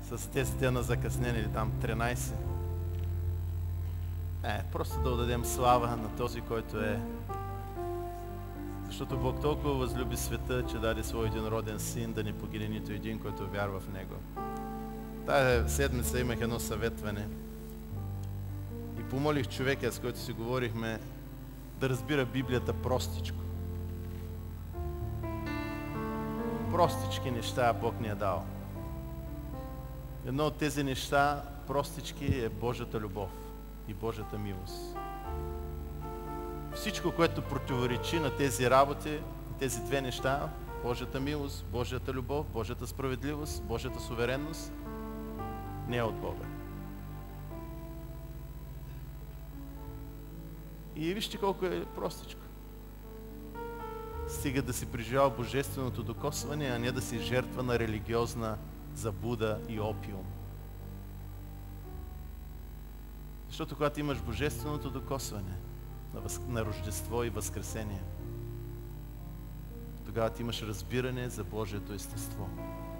с тестите на закъснение или там 13. Просто да отдадем слава на този, който е. Защото Бог толкова възлюби света, че даде Своя единороден Син, да не погине нито един, който вярва в Него. Тая седмица имах едно съветване и помолих човека, с който си говорихме, да разбира Библията простичко. Простички неща Бог ни е дал. Едно от тези неща, простички, е Божията любов и Божията милост. Всичко, което противоречи на тези работи, тези две неща, Божията милост, Божията любов, Божията справедливост, Божията суверенност, не е от Бога. И вижте колко е простичко. Стига да си преживял божественото докосване, а не да си жертва на религиозна забуда и опиум. Защото когато имаш божественото докосване на Рождество и Възкресение, тогава ти имаш разбиране за Божието естество.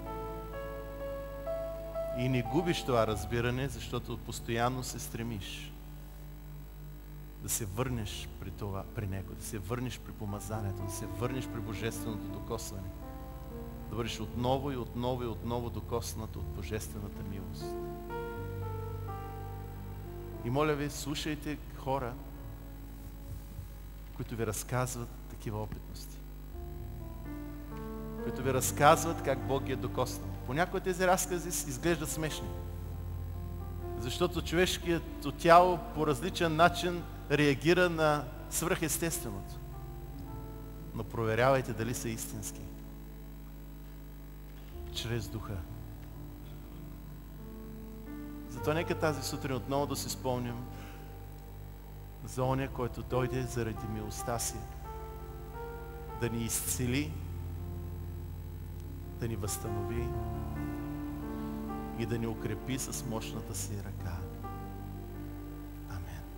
И не губиш това разбиране, защото постоянно се стремиш да се върнеш при Него, да се върнеш при помазанието, да се върнеш при божественото докосване. Да бъдеш отново и отново и отново докоснат от божествената милост. И моля ви, слушайте хора, които ви разказват такива опитности. Които ви разказват как Бог ги е докоснал. Понякога тези разкази изглеждат смешни. Защото човешкото тяло по различен начин реагира на свръхестественото. Но проверявайте дали са истински. Чрез Духа. Затова нека тази сутрин отново да си спомним за оня, който дойде заради милостта си да ни изцели, да ни възстанови и да ни укрепи с мощната си ръка. Амен.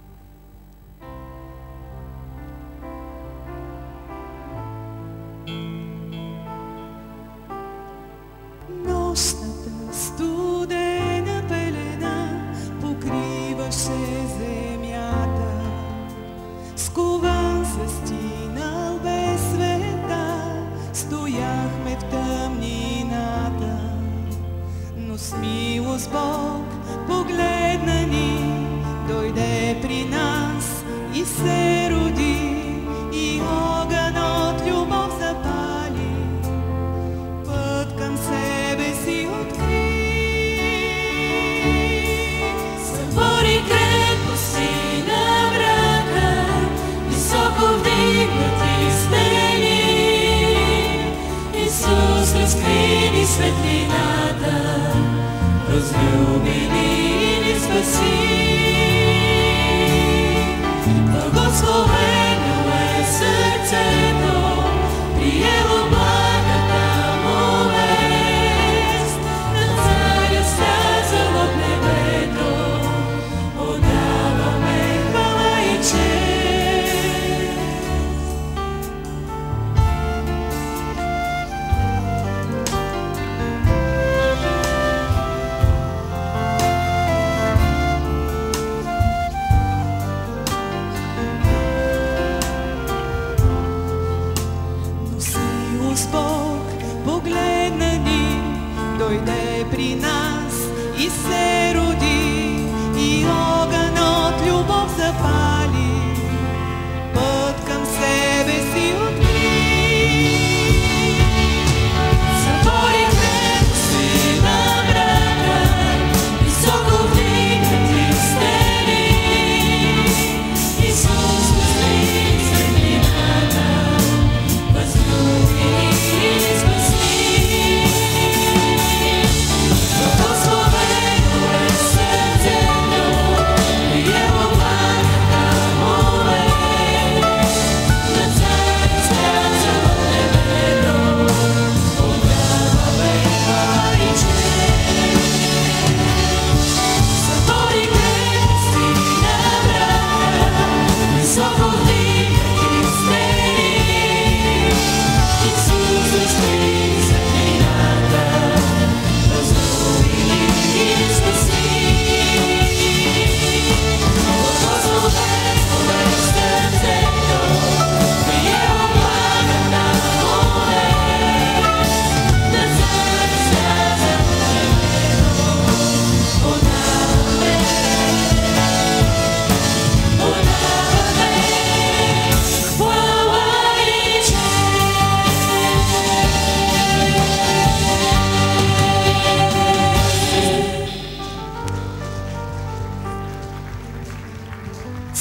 Нощната студена пелена покриваше земята, скован се стинал без света, стояхме в тъмнината, но с милост Бог погледна ни, дойде при нас и се роди, и огън от любов запали, път към себе си откри. Събори крепости на врага, високо вдигнати стени, Исус разкри светлината, разлюби ни спаси. Благословено е сърцето, приело благата му вест, на царя слязал от небето, отдаваме хвала и чест.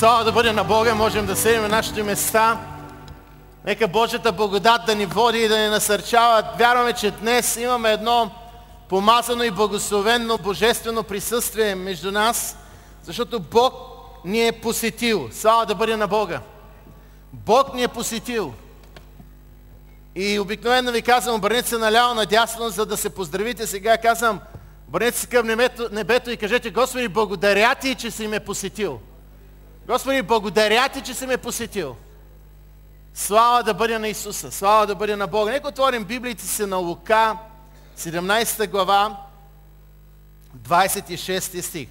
Слава да бъде на Бога, можем да седим на нашите места. Нека Божията благодат да ни води и да ни насърчава. Вярваме, че днес имаме едно помазано и благословено божествено присъствие между нас, защото Бог ни е посетил. Слава да бъде на Бога. Бог ни е посетил. И обикновено ви казвам, обърнете се наляво, надясно, за да се поздравите. Сега казвам, обърнете се към небето и кажете: Господи, благодаря Ти, че си ме посетил. Господи, благодаря Ти, че си ме посетил. Слава да бъде на Исуса, слава да бъде на Бога. Нека отворим Библиите си на Лука, 17 глава, 26 стих.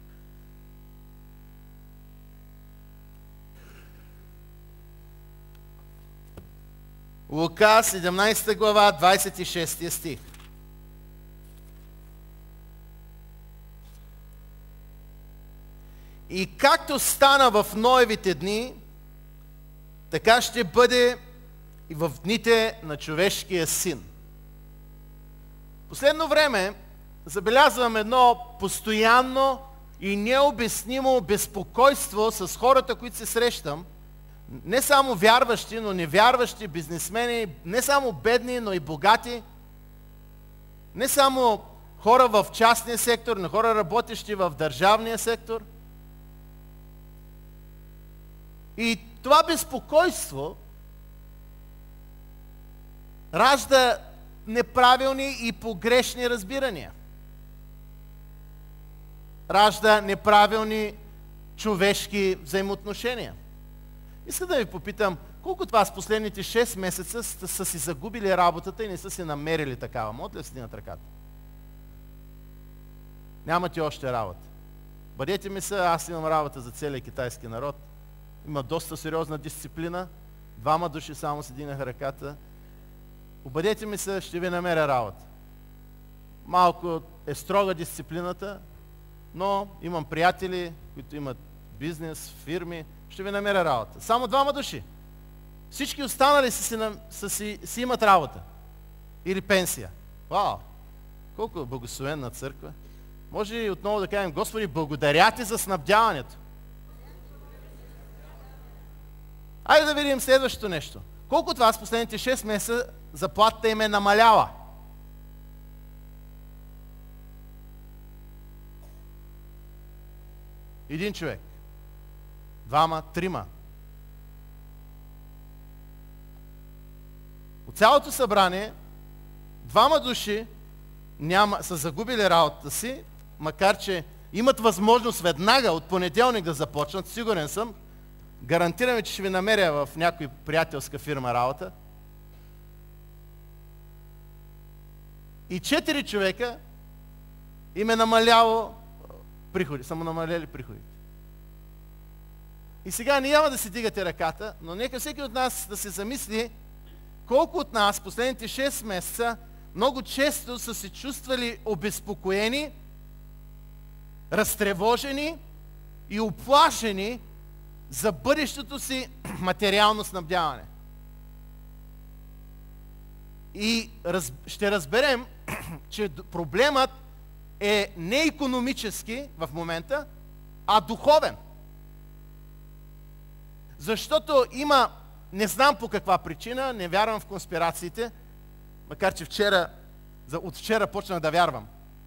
Лука, 17 глава, 26 стих. И както стана в Ноевите дни, така ще бъде и в дните на човешкия син. Последно време забелязвам едно постоянно и необяснимо безпокойство с хората, които се срещам. Не само вярващи, но невярващи, бизнесмени, не само бедни, но и богати. Не само хора в частния сектор, но хора работещи в държавния сектор. И това безпокойство ражда неправилни и погрешни разбирания. Ражда неправилни човешки взаимоотношения. Искам да ви попитам, колко от вас последните 6 месеца са си загубили работата и не са си намерили такава? Може ли да стигнат ръката? Нямате още работа. Бъдете ми се, аз имам работа за целия китайски народ. Има доста сериозна дисциплина. 2 души само си дигнаха ръката. Обадете ми се, ще ви намеря работа. Малко е строга дисциплината, но имам приятели, които имат бизнес, фирми, ще ви намеря работа. Само 2 души. Всички останали си имат работа. Или пенсия. Вау! Колко е благословенна църква. Може и отново да кажем: Господи, благодаря Ти за снабдяването. Айде да видим следващото нещо. Колко от вас последните 6 месеца заплатата им е намаляла? Един човек. 2, 3. От цялото събрание 2 души са загубили работата си, макар че имат възможност веднага от понеделник да започнат, сигурен съм. Гарантираме, че ще ви намеря в някой приятелска фирма работа. И 4 човека им е намаляло приходи, са му намаляли приходите. И сега няма да си дигате ръката, но нека всеки от нас да се замисли колко от нас последните 6 месеца много често са се чувствали обезпокоени, разтревожени и уплашени за бъдещето си материално снабдяване. И ще разберем, че проблемът е не икономически в момента, а духовен. Защото има, не знам по каква причина, не вярвам в конспирациите, макар че от вчера почнах да вярвам.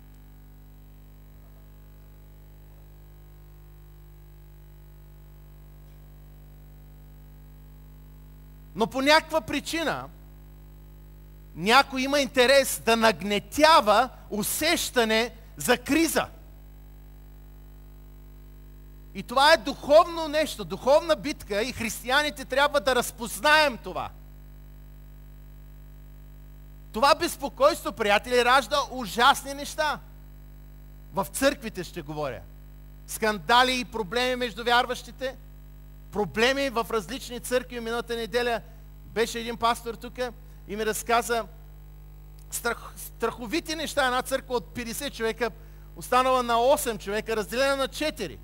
Но по някаква причина някой има интерес да нагнетява усещане за криза. И това е духовно нещо, духовна битка и християните трябва да разпознаем това. Това безпокойство, приятели, ражда ужасни неща. В църквите ще говоря. Скандали и проблеми между вярващите, проблеми в различни църкви. Миналата неделя беше един пастор тук и ми разказа страховити неща. Една църква от 50 човека останала на 8 човека, разделена на 4.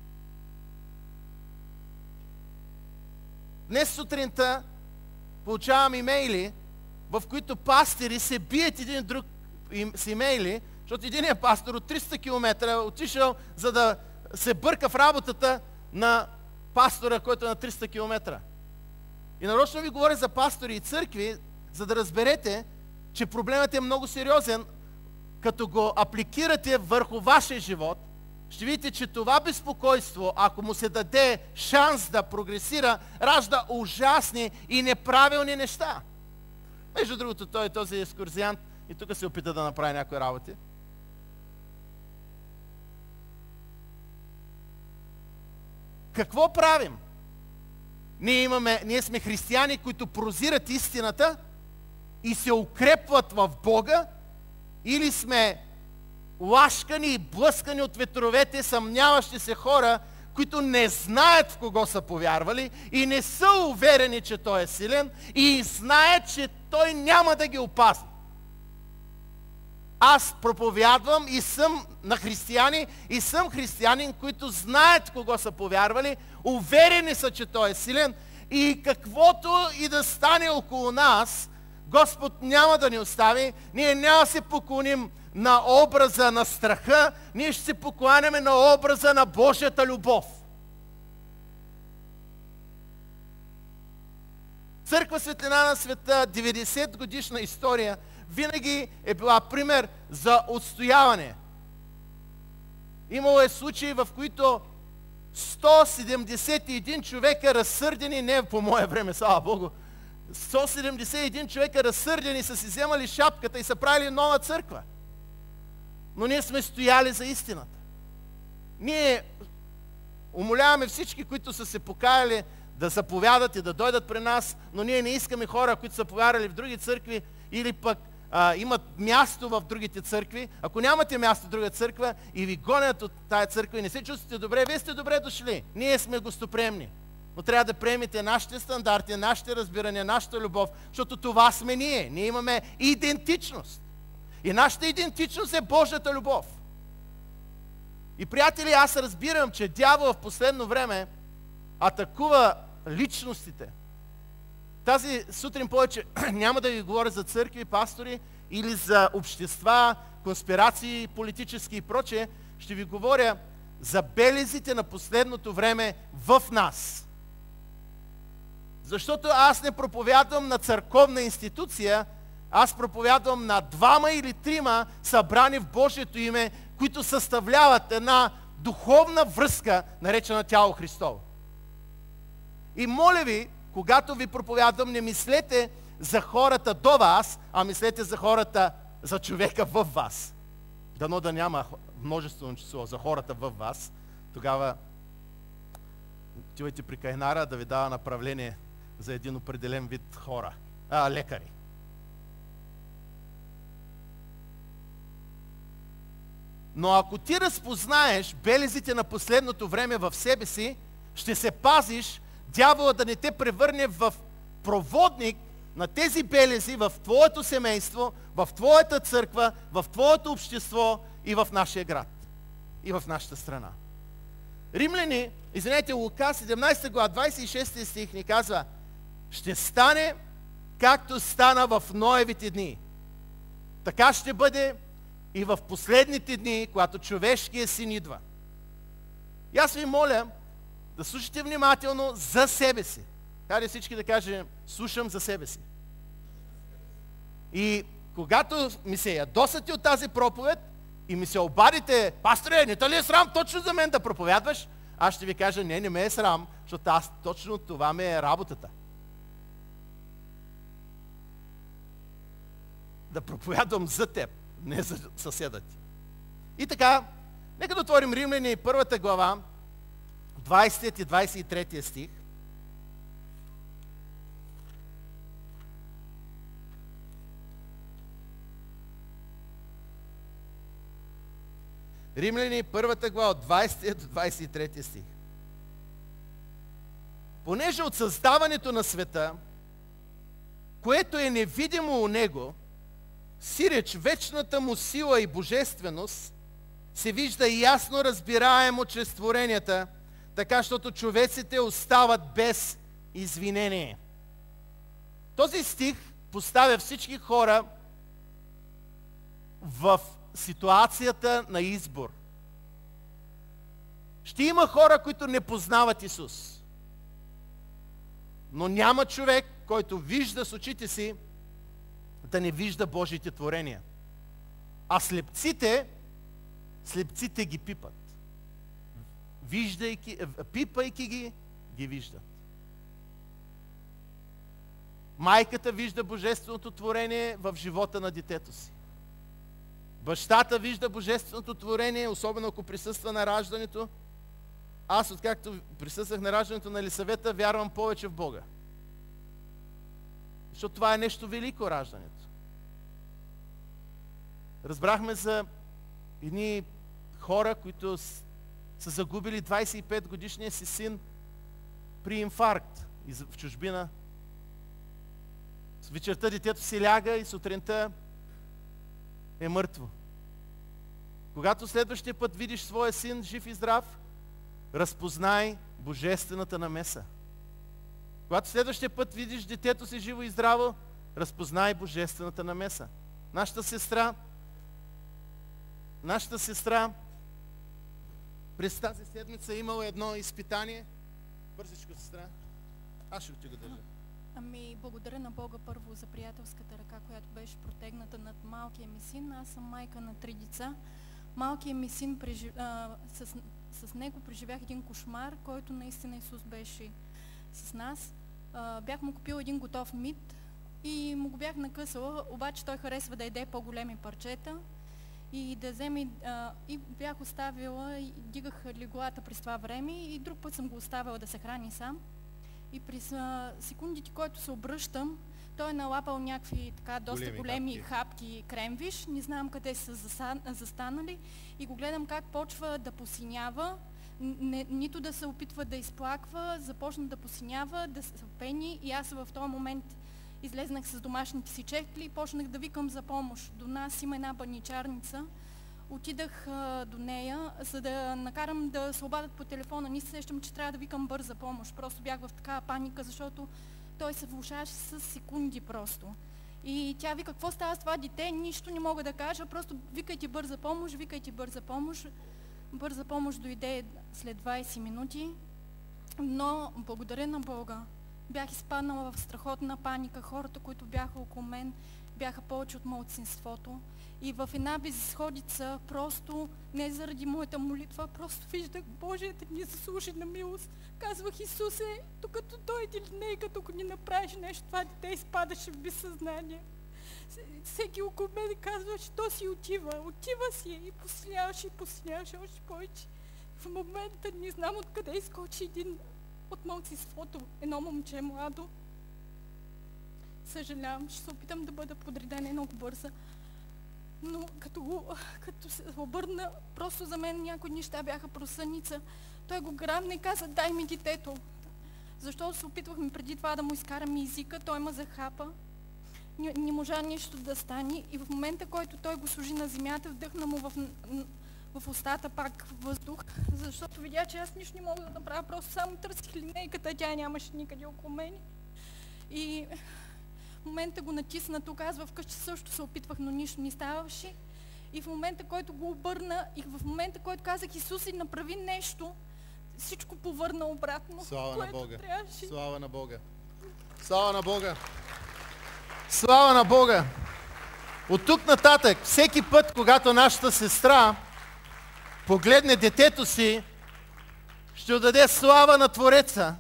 Днес сутринта получавам имейли, в които пастири се бият един друг с имейли, защото единият пастор от 300 км отишъл, за да се бърка в работата на пастора, който е на 300 км. И нарочно ви говоря за пастори и църкви, за да разберете, че проблемът е много сериозен. Като го апликирате върху вашия живот, ще видите, че това безпокойство, ако му се даде шанс да прогресира, ражда ужасни и неправилни неща. Между другото, той е този екскурзиант и тук се опита да направи някои работи. Какво правим? Ние сме християни, които прозират истината и се укрепват в Бога, или сме лашкани и блъскани от ветровете, съмняващи се хора, които не знаят в кого са повярвали и не са уверени, че Той е силен и знаят, че Той няма да ги опази. Аз проповядвам и съм на християни, и съм християнин, които знаят в кого са повярвали, уверени са, че Той е силен и каквото и да стане около нас, Господ няма да ни остави, ние няма да се поклоним на образа на страха, ние ще се покланяме на образа на Божията любов. Църква Светлина на света, 90 годишна история, винаги е била пример за отстояване. Имало е случаи, в които 171 човека разсърдени, не по мое време, слава Богу, 171 човека разсърдени са си вземали шапката и са правили нова църква. Но ние сме стояли за истината. Ние умоляваме всички, които са се покаяли, да заповядат и да дойдат при нас, но ние не искаме хора, които са повярвали в други църкви или пък имат място в другите църкви. Ако нямате място в друга църква и ви гонят от тая църква и не се чувствате добре, вие сте добре дошли. Ние сме гостоприемни. Но трябва да приемете нашите стандарти, нашите разбирания, нашата любов, защото това сме ние. Ние имаме идентичност. И нашата идентичност е Божията любов. И, приятели, аз разбирам, че дявол в последно време атакува личностите. Тази сутрин повече няма да ви говоря за църкви, пастори или за общества, конспирации, политически и прочее. Ще ви говоря за белезите на последното време в нас. Защото аз не проповядвам на църковна институция, аз проповядвам на 2 или 3 събрани в Божието име, които съставляват една духовна връзка, наречена тяло Христово. И моля ви, когато ви проповядвам, не мислете за хората до вас, а мислете за хората, за човека във вас. Дано да няма множествено число за хората във вас. Тогава отивайте при кайнара да ви дава направление за един определен вид хора, лекари. Но ако ти разпознаеш белезите на последното време в себе си, ще се пазиш дявола да не те превърне в проводник на тези белези в твоето семейство, в твоята църква, в твоето общество и в нашия град, и в нашата страна. Римляни, Лука 17 глава, 26 стих ни казва: ще стане както стана в Ноевите дни. Така ще бъде и в последните дни, когато човешкият син идва. И аз ви моля да слушате внимателно за себе си. Хайде всички да кажем: слушам за себе си. И когато ми се ядосате от тази проповед и ми се обадите: пасторе, не те ли е срам точно за мен да проповядваш? Аз ще ви кажа: не ме е срам, защото аз точно това ми е работата. Да проповядвам за теб, не за съседа ти. И така, нека да отворим Римляни 1 глава, 20 и 23 стих. Римляни 1 глава, от 20 до 23 стих. Понеже от създаването на света, което е невидимо у него, сиреч вечната му сила и божественост, се вижда ясно разбираемо чрез творенията, така, защото човеците остават без извинение. Този стих поставя всички хора в ситуацията на избор. Ще има хора, които не познават Исус. Но няма човек, който вижда с очите си, да не вижда Божите творения. А слепците ги пипат. Пипайки ги виждат. Майката вижда божественото творение в живота на детето си. Бащата вижда божественото творение, особено ако присъства на раждането. Аз, откакто присъствах на раждането на Елисавета, вярвам повече в Бога. Защото това е нещо велико, раждането. Разбрахме за едни хора, които са загубили 25 годишния си син при инфаркт в чужбина. Вечерта детето си ляга и сутринта е мъртво. Когато следващия път видиш своя син жив и здрав, разпознай божествената намеса. Когато следващия път видиш детето си живо и здраво, разпознай божествената намеса. Нашата сестра през тази седмица е имала едно изпитание. Бързичко, сестра. Аз ще ти го държа. Ами, благодаря на Бога първо за приятелската ръка, която беше протегната над малкия ми син. Аз съм майка на 3 деца. Малкият ми син, с него преживях един кошмар, който наистина Исус беше с нас. Бях му купила един готов мит и му го бях накъсала, обаче той харесва да яде по-големи парчета и да вземе, и бях оставила, и дигах леглата през това време и друг път съм го оставила да се храни сам. И през секундите, който се обръщам, той е налапал някакви така доста големи хапки кремвиш, не знам къде са застанали и го гледам как почва да посинява, нито да се опитва да изплаква, започна да посинява, да се пени и аз в този момент излезнах с домашните си чехли и почнах да викам за помощ. До нас има една баничарница. Отидах до нея, за да накарам да се обадят по телефона. Не се сещам, че трябва да викам бърза помощ. Просто бях в такава паника, защото той се влошаваше с секунди просто. И тя вика, какво става с това дете? Нищо не мога да кажа, просто викайте бърза помощ, викайте бърза помощ. Бърза помощ дойде след 20 минути, но благодаря на Бога. Бях изпаднала в страхотна паника. Хората, които бяха около мен, бяха повече от малцинството. И в една безизходица, просто не заради моята молитва, просто виждах Божията ни заслужена милост. Казвах, Исусе, докато дойде линейката, ако ни направиш нещо, това дете изпадаше в безсъзнание. Всеки около мен казва, че то си отива си и посиляваше още повече. В момента не знам откъде изкочи един от малцинството, едно момче младо. Съжалявам, ще се опитам да бъда подредена много бърза. Но като се обърна, просто за мен някои неща бяха просъница. Той го грабна и каза, дай ми детето. Защото се опитвахме преди това да му изкараме езика, той ме захапа. Не можа нищо да стане и в момента, който той го сложи на земята, вдъхна му в устата пак въздух, защото видя, че аз нищо не мога да направя, просто само търсих линейката, тя нямаше никъде около мен. И в момента го натисна тук, аз вкъщи също се опитвах, но нищо не ставаше. И в момента, който го обърна, и в момента, който казах, Исус, направи нещо, всичко повърна обратно. Слава на Бога! Трябваше. Слава на Бога! Слава на Бога! Слава на Бога! От тук нататък, всеки път, когато нашата сестра погледне детето си, ще отдаде слава на Твореца.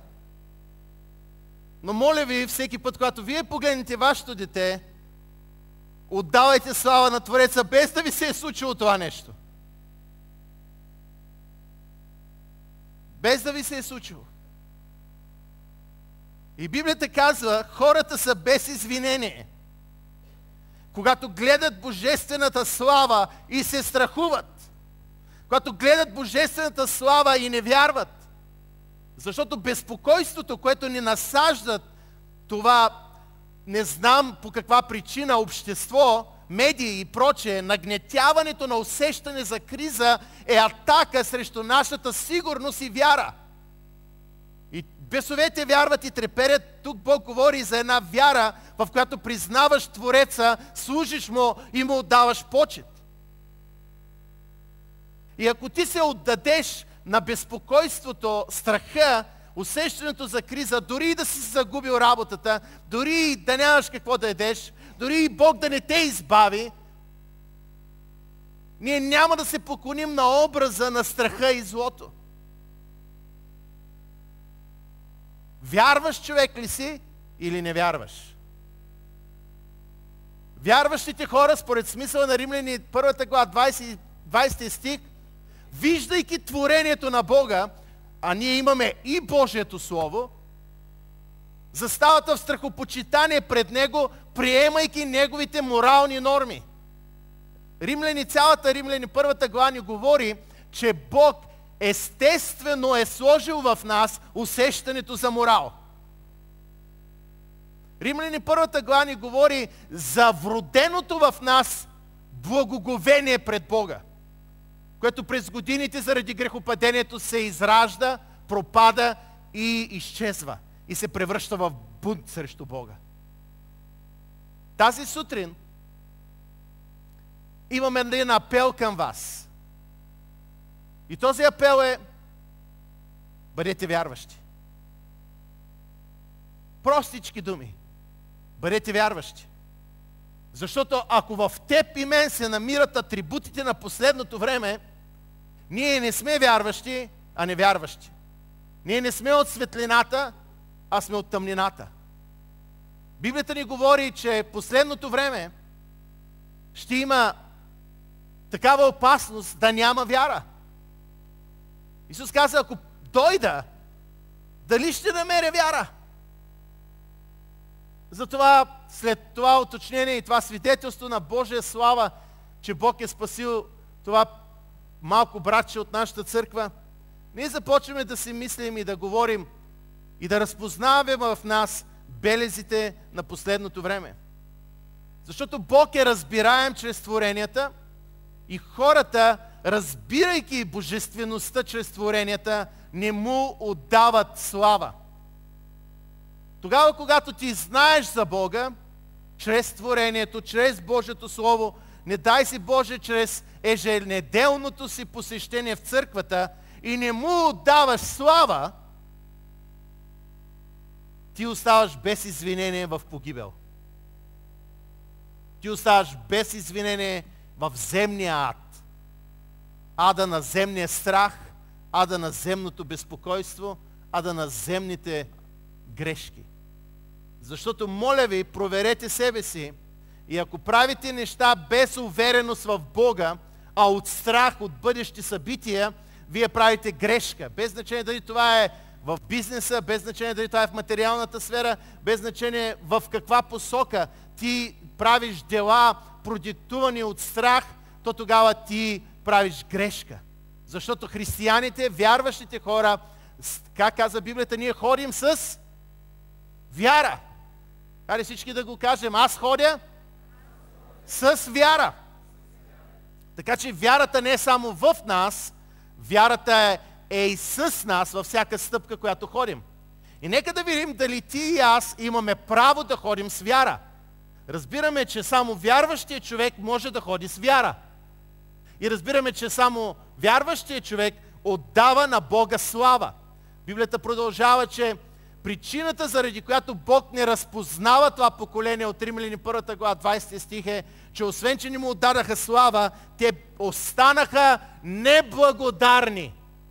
Но моля ви, всеки път, когато вие погледнете вашето дете, отдавайте слава на Твореца, без да ви се е случило това нещо. Без да ви се е случило. И Библията казва, хората са без извинение. Когато гледат божествената слава и се страхуват, когато гледат божествената слава и не вярват, защото безпокойството, което ни насаждат, това не знам по каква причина, общество, медии и прочее, нагнетяването на усещане за криза е атака срещу нашата сигурност и вяра. И бесовете вярват и треперят. Тук Бог говори за една вяра, в която признаваш Твореца, служиш Му и Му отдаваш почет. И ако ти се отдадеш на безпокойството, страха, усещането за криза, дори и да си загубил работата, дори и да нямаш какво да ядеш, дори и Бог да не те избави, ние няма да се поклоним на образа на страха и злото. Вярваш човек ли си или не вярваш? Вярващите хора, според смисъла на Римляни, 1 глава, 20 стих, виждайки творението на Бога, а ние имаме и Божието Слово, застават в страхопочитание пред Него, приемайки Неговите морални норми. Цялата Римляни, 1 глава ни говори, че Бог естествено е сложил в нас усещането за морал. Римляни 1 глава ни говори за вроденото в нас благоговение пред Бога, което през годините заради грехопадението се изражда, пропада и изчезва и се превръща в бунт срещу Бога. Тази сутрин имаме един апел към вас. И този апел е: бъдете вярващи. Простички думи. Бъдете вярващи. Защото ако в теб и мен се намират атрибутите на последното време, ние не сме вярващи, а невярващи. Ние не сме от светлината, а сме от тъмнината. Библията ни говори, че последното време ще има такава опасност да няма вяра. Исус каза: ако дойда, дали ще намеря вяра? Затова след това уточнение и това свидетелство на Божия слава, че Бог е спасил това малко братче от нашата църква, ние започваме да си мислим и да говорим и да разпознаваме в нас белезите на последното време. Защото Бог е разбираем чрез творенията и хората, разбирайки божествеността чрез творенията, не му отдават слава. Тогава, когато ти знаеш за Бога, чрез творението, чрез Божието Слово, не дай си Боже, чрез еженеделното си посещение в църквата и не му отдаваш слава, ти оставаш без извинение в погибел. Ти оставаш без извинение в земния ад. Ада на земния страх, ада на земното безпокойство, ада на земните грешки. Защото, моля ви, проверете себе си и ако правите неща без увереност в Бога, а от страх от бъдещи събития, вие правите грешка. Без значение дали това е в бизнеса, без значение дали това е в материалната сфера, без значение в каква посока ти правиш дела, продиктувани от страх, то тогава ти правиш грешка. Защото християните, вярващите хора, как каза Библията, ние ходим с вяра. Хайде всички да го кажем: аз ходя с вяра. Така че вярата не е само в нас, вярата е и с нас във всяка стъпка, която ходим. И нека да видим дали ти и аз имаме право да ходим с вяра. Разбираме, че само вярващия човек може да ходи с вяра. И разбираме, че само вярващия човек отдава на Бога слава. Библията продължава, че причината, заради която Бог не разпознава това поколение от Римляни 1 глава 20 стих е, че освен, че не му отдадаха слава, те останаха неблагодарни.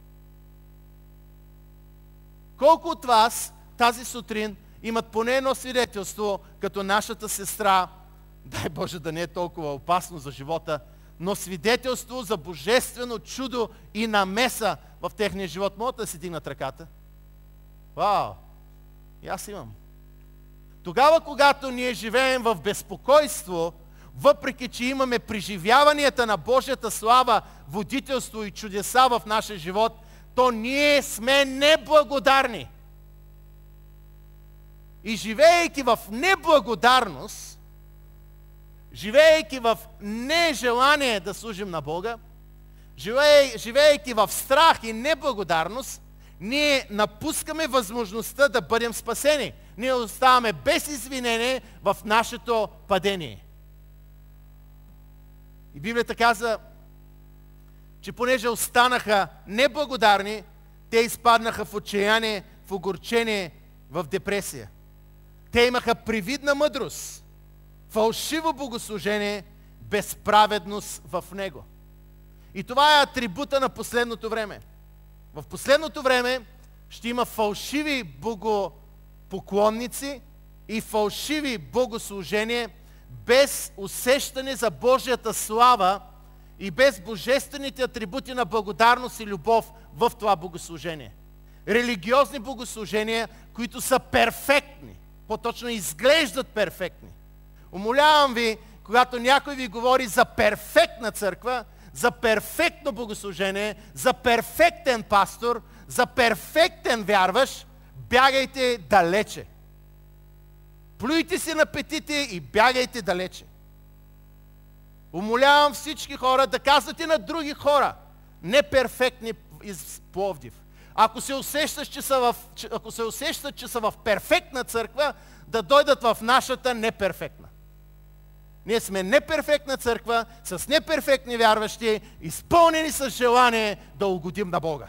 Колко от вас тази сутрин имат поне едно свидетелство, като нашата сестра, дай Боже да не е толкова опасно за живота, но свидетелство за божествено чудо и намеса в техния живот? Могат да си дигнат ръката? Вау! И аз имам. Тогава, когато ние живеем в безпокойство, въпреки че имаме преживяванията на Божията слава, водителство и чудеса в нашия живот, то ние сме неблагодарни. И живеейки в неблагодарност, живеейки в нежелание да служим на Бога, живеейки в страх и неблагодарност, ние напускаме възможността да бъдем спасени. Ние оставаме без извинение в нашето падение. И Библията каза, че понеже останаха неблагодарни, те изпаднаха в отчаяние, в огорчение, в депресия. Те имаха привидна мъдрост, фалшиво богослужение, безправедност в него. И това е атрибута на последното време. В последното време ще има фалшиви богопоклонници и фалшиви богослужения, без усещане за Божията слава и без божествените атрибути на благодарност и любов в това богослужение. Религиозни богослужения, които са перфектни, по-точно изглеждат перфектни. Умолявам ви, когато някой ви говори за перфектна църква, за перфектно богослужение, за перфектен пастор, за перфектен вярващ, бягайте далече. Плюйте си на петите и бягайте далече. Умолявам всички хора да казвате на други хора, неперфектни из Пловдив. Ако се усещат, че са в перфектна църква, да дойдат в нашата неперфектна. Ние сме неперфектна църква, с неперфектни вярващи, изпълнени с желание да угодим на Бога.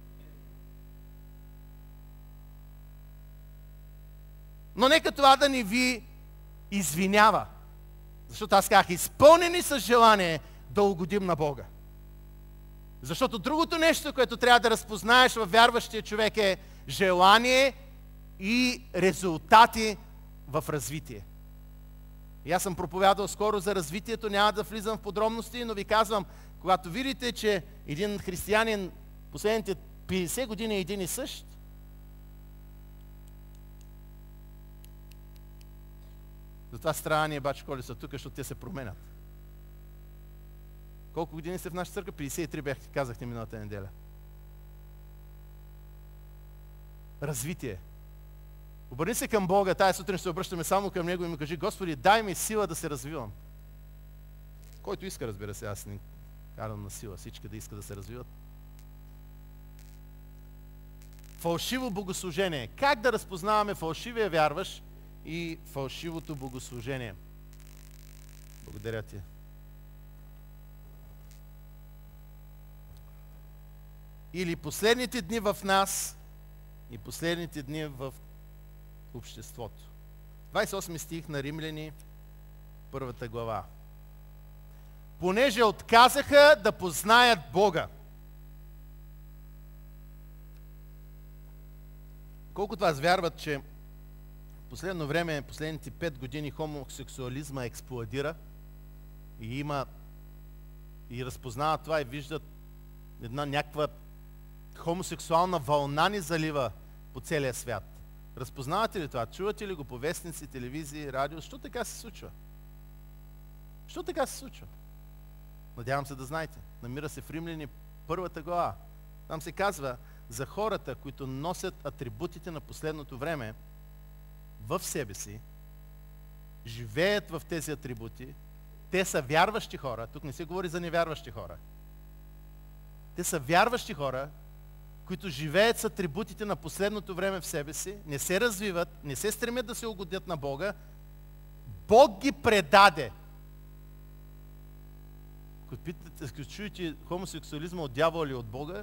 Но нека това да ни ви извинява. Защото аз казах, изпълнени с желание да угодим на Бога. Защото другото нещо, което трябва да разпознаеш във вярващия човек е желание и резултати в развитие. И аз съм проповядал скоро за развитието, няма да влизам в подробности, но ви казвам, когато видите, че един християнин последните 50 години е един и същ, затова страна ние бачи коли са тук, защото те се променят. Колко години сте в нашата църква? 53 бяхте, казахте миналата неделя. Развитие. Обърни се към Бога, тая сутрин ще се обръщаме само към Него и му кажи, Господи, дай ми сила да се развивам. Който иска, разбира се, аз не карам на сила, всички да искат да се развиват. Фалшиво богослужение. Как да разпознаваме фалшивия вярващ и фалшивото богослужение? Благодаря ти. Или последните дни в нас и последните дни в обществото. 28 стих на Римляни, 1 глава. Понеже отказаха да познаят Бога. Колко от вас вярват, че в последно време, последните 5 години хомосексуализма експлоатира и има и разпознават това и виждат една някаква хомосексуална вълна ни залива по целия свят. Разпознавате ли това? Чувате ли го по вестници, телевизии, радио? Що така се случва? Що така се случва? Надявам се да знаете. Намира се в Римляни 1 глава. Там се казва за хората, които носят атрибутите на последното време в себе си, живеят в тези атрибути, те са вярващи хора. Тук не се говори за невярващи хора. Те са вярващи хора, които живеят с атрибутите на последното време в себе си, не се развиват, не се стремят да се угодят на Бога. Бог ги предаде. Ако чуете хомосексуализма от дявола или от Бога,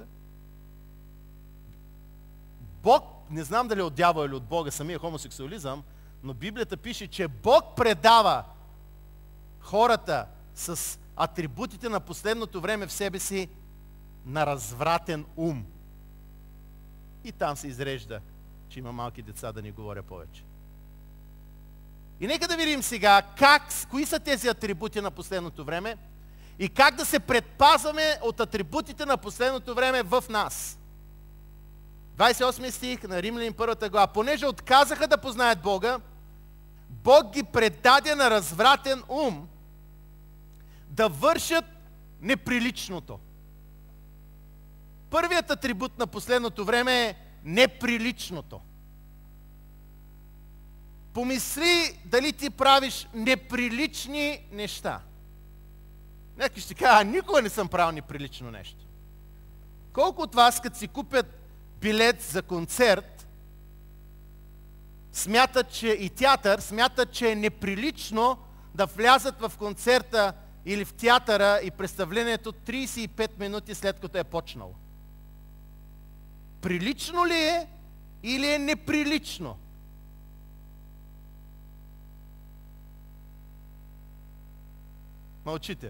Бог, не знам дали от дявола или от Бога самия хомосексуализъм, но Библията пише, че Бог предава хората с атрибутите на последното време в себе си на развратен ум. И там се изрежда, че има малки деца, да ни говоря повече. И нека да видим сега кои са тези атрибути на последното време и как да се предпазваме от атрибутите на последното време в нас. 28 стих на Римляни 1 глава. Понеже отказаха да познаят Бога, Бог ги предаде на развратен ум да вършат неприличното. Първият атрибут на последното време е неприличното. Помисли дали ти правиш неприлични неща. Някой ще кажа, никога не съм правил неприлично нещо. Колко от вас, като си купят билет за концерт, смятат, че и театър, смятат, че е неприлично да влязат в концерта или в театъра и представлението 35 минути след като е почнало? Прилично ли е или е неприлично? Мълчите.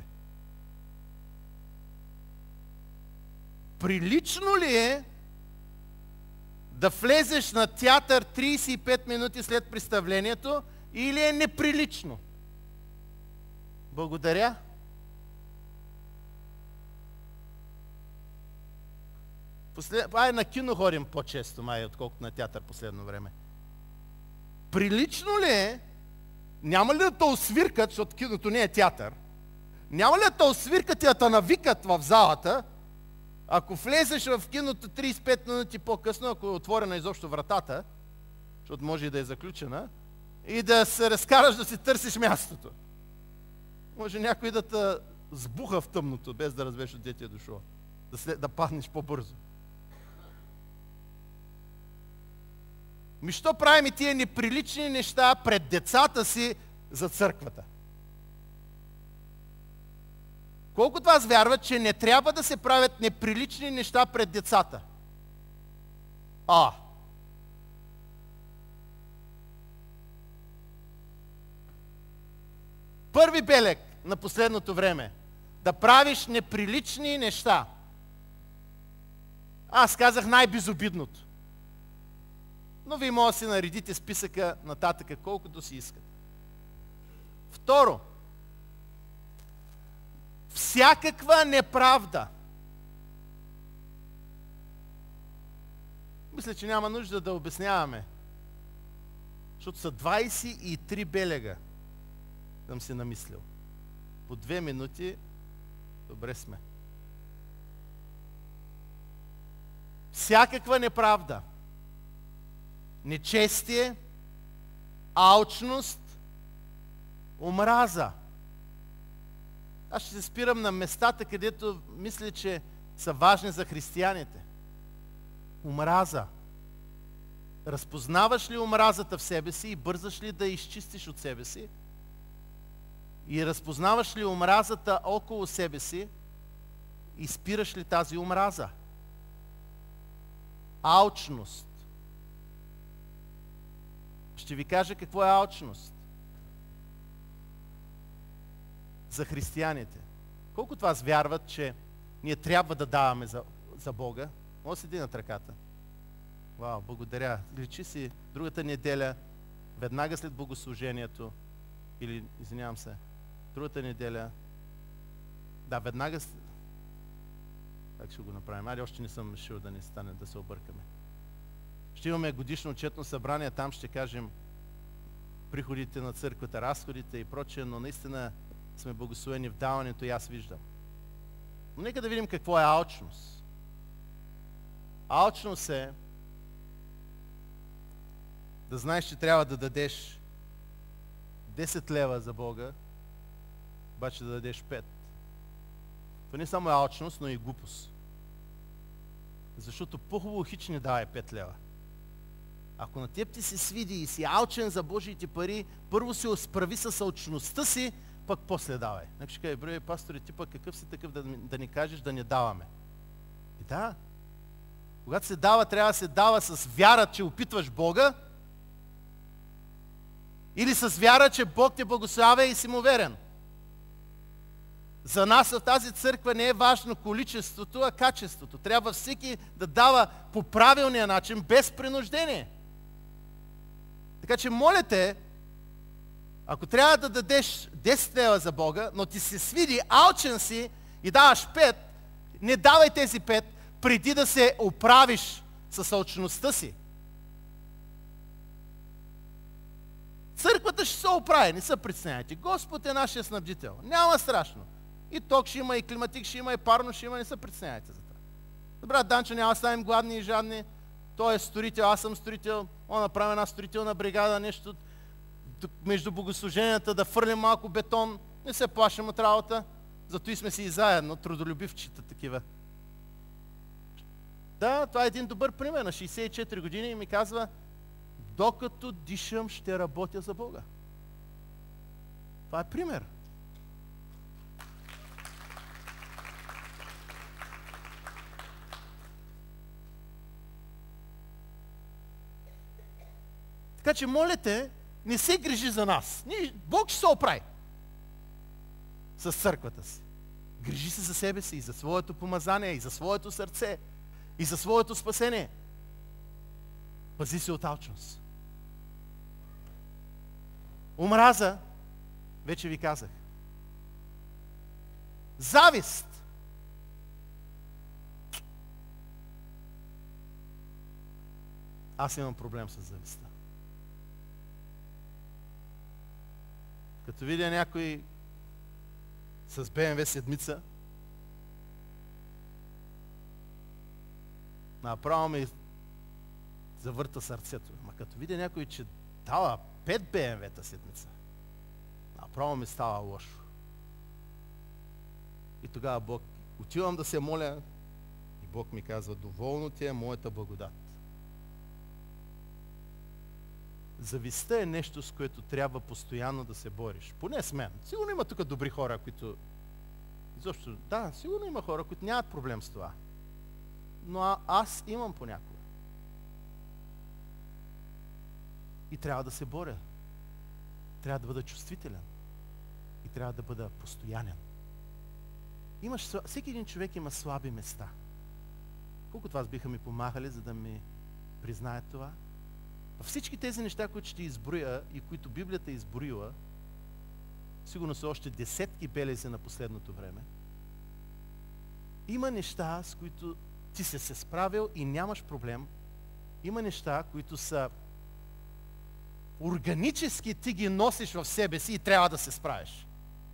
Прилично ли е да влезеш на театър 35 минути след представлението или е неприлично? Благодаря. На кино ходим по-често, май, отколкото на театър последно време. Прилично ли е, няма ли да те освиркат, защото киното не е театър, няма ли да те освиркат и да те навикат в залата, ако влезеш в киното 35 минути по-късно, ако е отворена изобщо вратата, защото може и да е заключена, и да се разкараш да си търсиш мястото. Може някой да те сбуха в тъмното, без да разбереш от дете е дошло. Да паднеш по-бързо. Що правим и тия неприлични неща пред децата си за църквата? Колко от вас вярват, че не трябва да се правят неприлични неща пред децата? Първи белег на последното време. Да правиш неприлични неща. Аз казах най-безобидното. Но вие може да си наредите списъка нататъка, колкото си искате. Второ, всякаква неправда. Мисля, че няма нужда да обясняваме, защото са 23 белега, съм си намислил. По 2 минути, добре сме. Всякаква неправда. Нечестие, алчност, омраза. Аз ще се спирам на местата, където мисля, че са важни за християните. Омраза. Разпознаваш ли омразата в себе си и бързаш ли да изчистиш от себе си? И разпознаваш ли омразата около себе си и спираш ли тази омраза? Алчност. Ще ви кажа какво е алчност. За християните. Колко от вас вярват, че ние трябва да даваме за Бога? Може да се дигнат ръката. Вау, благодаря. Личи си другата неделя, веднага след богослужението, или, извинявам се, другата неделя, да, веднага, как ще го направим? Али още не съм решил да не стане, да се объркаме. Ще имаме годишно отчетно събрание, там ще кажем приходите на църквата, разходите и прочее, но наистина сме благословени в даването и аз виждам. Но нека да видим какво е алчност. Алчност е да знаеш, че трябва да дадеш 10 лева за Бога, обаче да дадеш 5. Това не само е алчност, но и глупост. Защото по-хубаво хич не давай 5 лева. Ако на теб ти се свиди и си алчен за Божиите пари, първо се справи с алчността си, пък после давай. Нека ще кажа, бре, пастори, ти пък какъв си такъв да ни кажеш да не даваме? И да, когато се дава, трябва да се дава с вяра, че опитваш Бога, или с вяра, че Бог те благославя и си му верен. За нас в тази църква не е важно количеството, а качеството. Трябва всеки да дава по правилния начин, без принуждение. Така че моля те, ако трябва да дадеш 10 лева за Бога, но ти се свиди, алчен си и даваш 5, не давай тези 5, преди да се оправиш с алчността си. Църквата ще се оправи, не се притеснявайте. Господ е нашия снабдител. Няма страшно. И ток ще има, и климатик ще има, и парно ще има, не се притеснявайте за това. Добре, Данчо, няма да ставим гладни и жадни. Той е строител, аз съм строител. Он направи една строителна бригада, нещо между богослуженията, да фърлим малко бетон. Не се плашим от работа. Зато и сме си и заедно, трудолюбивчета такива. Да, това е един добър пример. На 64 години и ми казва, докато дишам, ще работя за Бога. Това е пример. Така че, моля те, не се грижи за нас. Бог ще се оправи с църквата си. Грижи се за себе си и за своето помазание, и за своето сърце, и за своето спасение. Пази се от алчност. Омраза, вече ви казах. Завист. Аз имам проблем с завистта. Като видя някой с BMW седмица, направо ми завърта сърцето. Ма като видя някой, че дава 5 BMW-та седмица, направо ми става лошо. И тогава Бог, отивам да се моля и Бог ми казва, доволно ти е моята благодат. Завистта е нещо, с което трябва постоянно да се бориш. Поне с мен. Сигурно има тук добри хора, които... Изобщо, да, сигурно има хора, които нямат проблем с това. Но аз имам понякога. И трябва да се боря. Трябва да бъда чувствителен. И трябва да бъда постоянен. Всеки един човек има слаби места. Колко от вас биха ми помагали, за да ми признаят това? Всички тези неща, които ще изброя и които Библията е изброила, сигурно са още десетки белези на последното време, има неща, с които ти се справил и нямаш проблем. Има неща, които са органически, ти ги носиш в себе си и трябва да се справиш.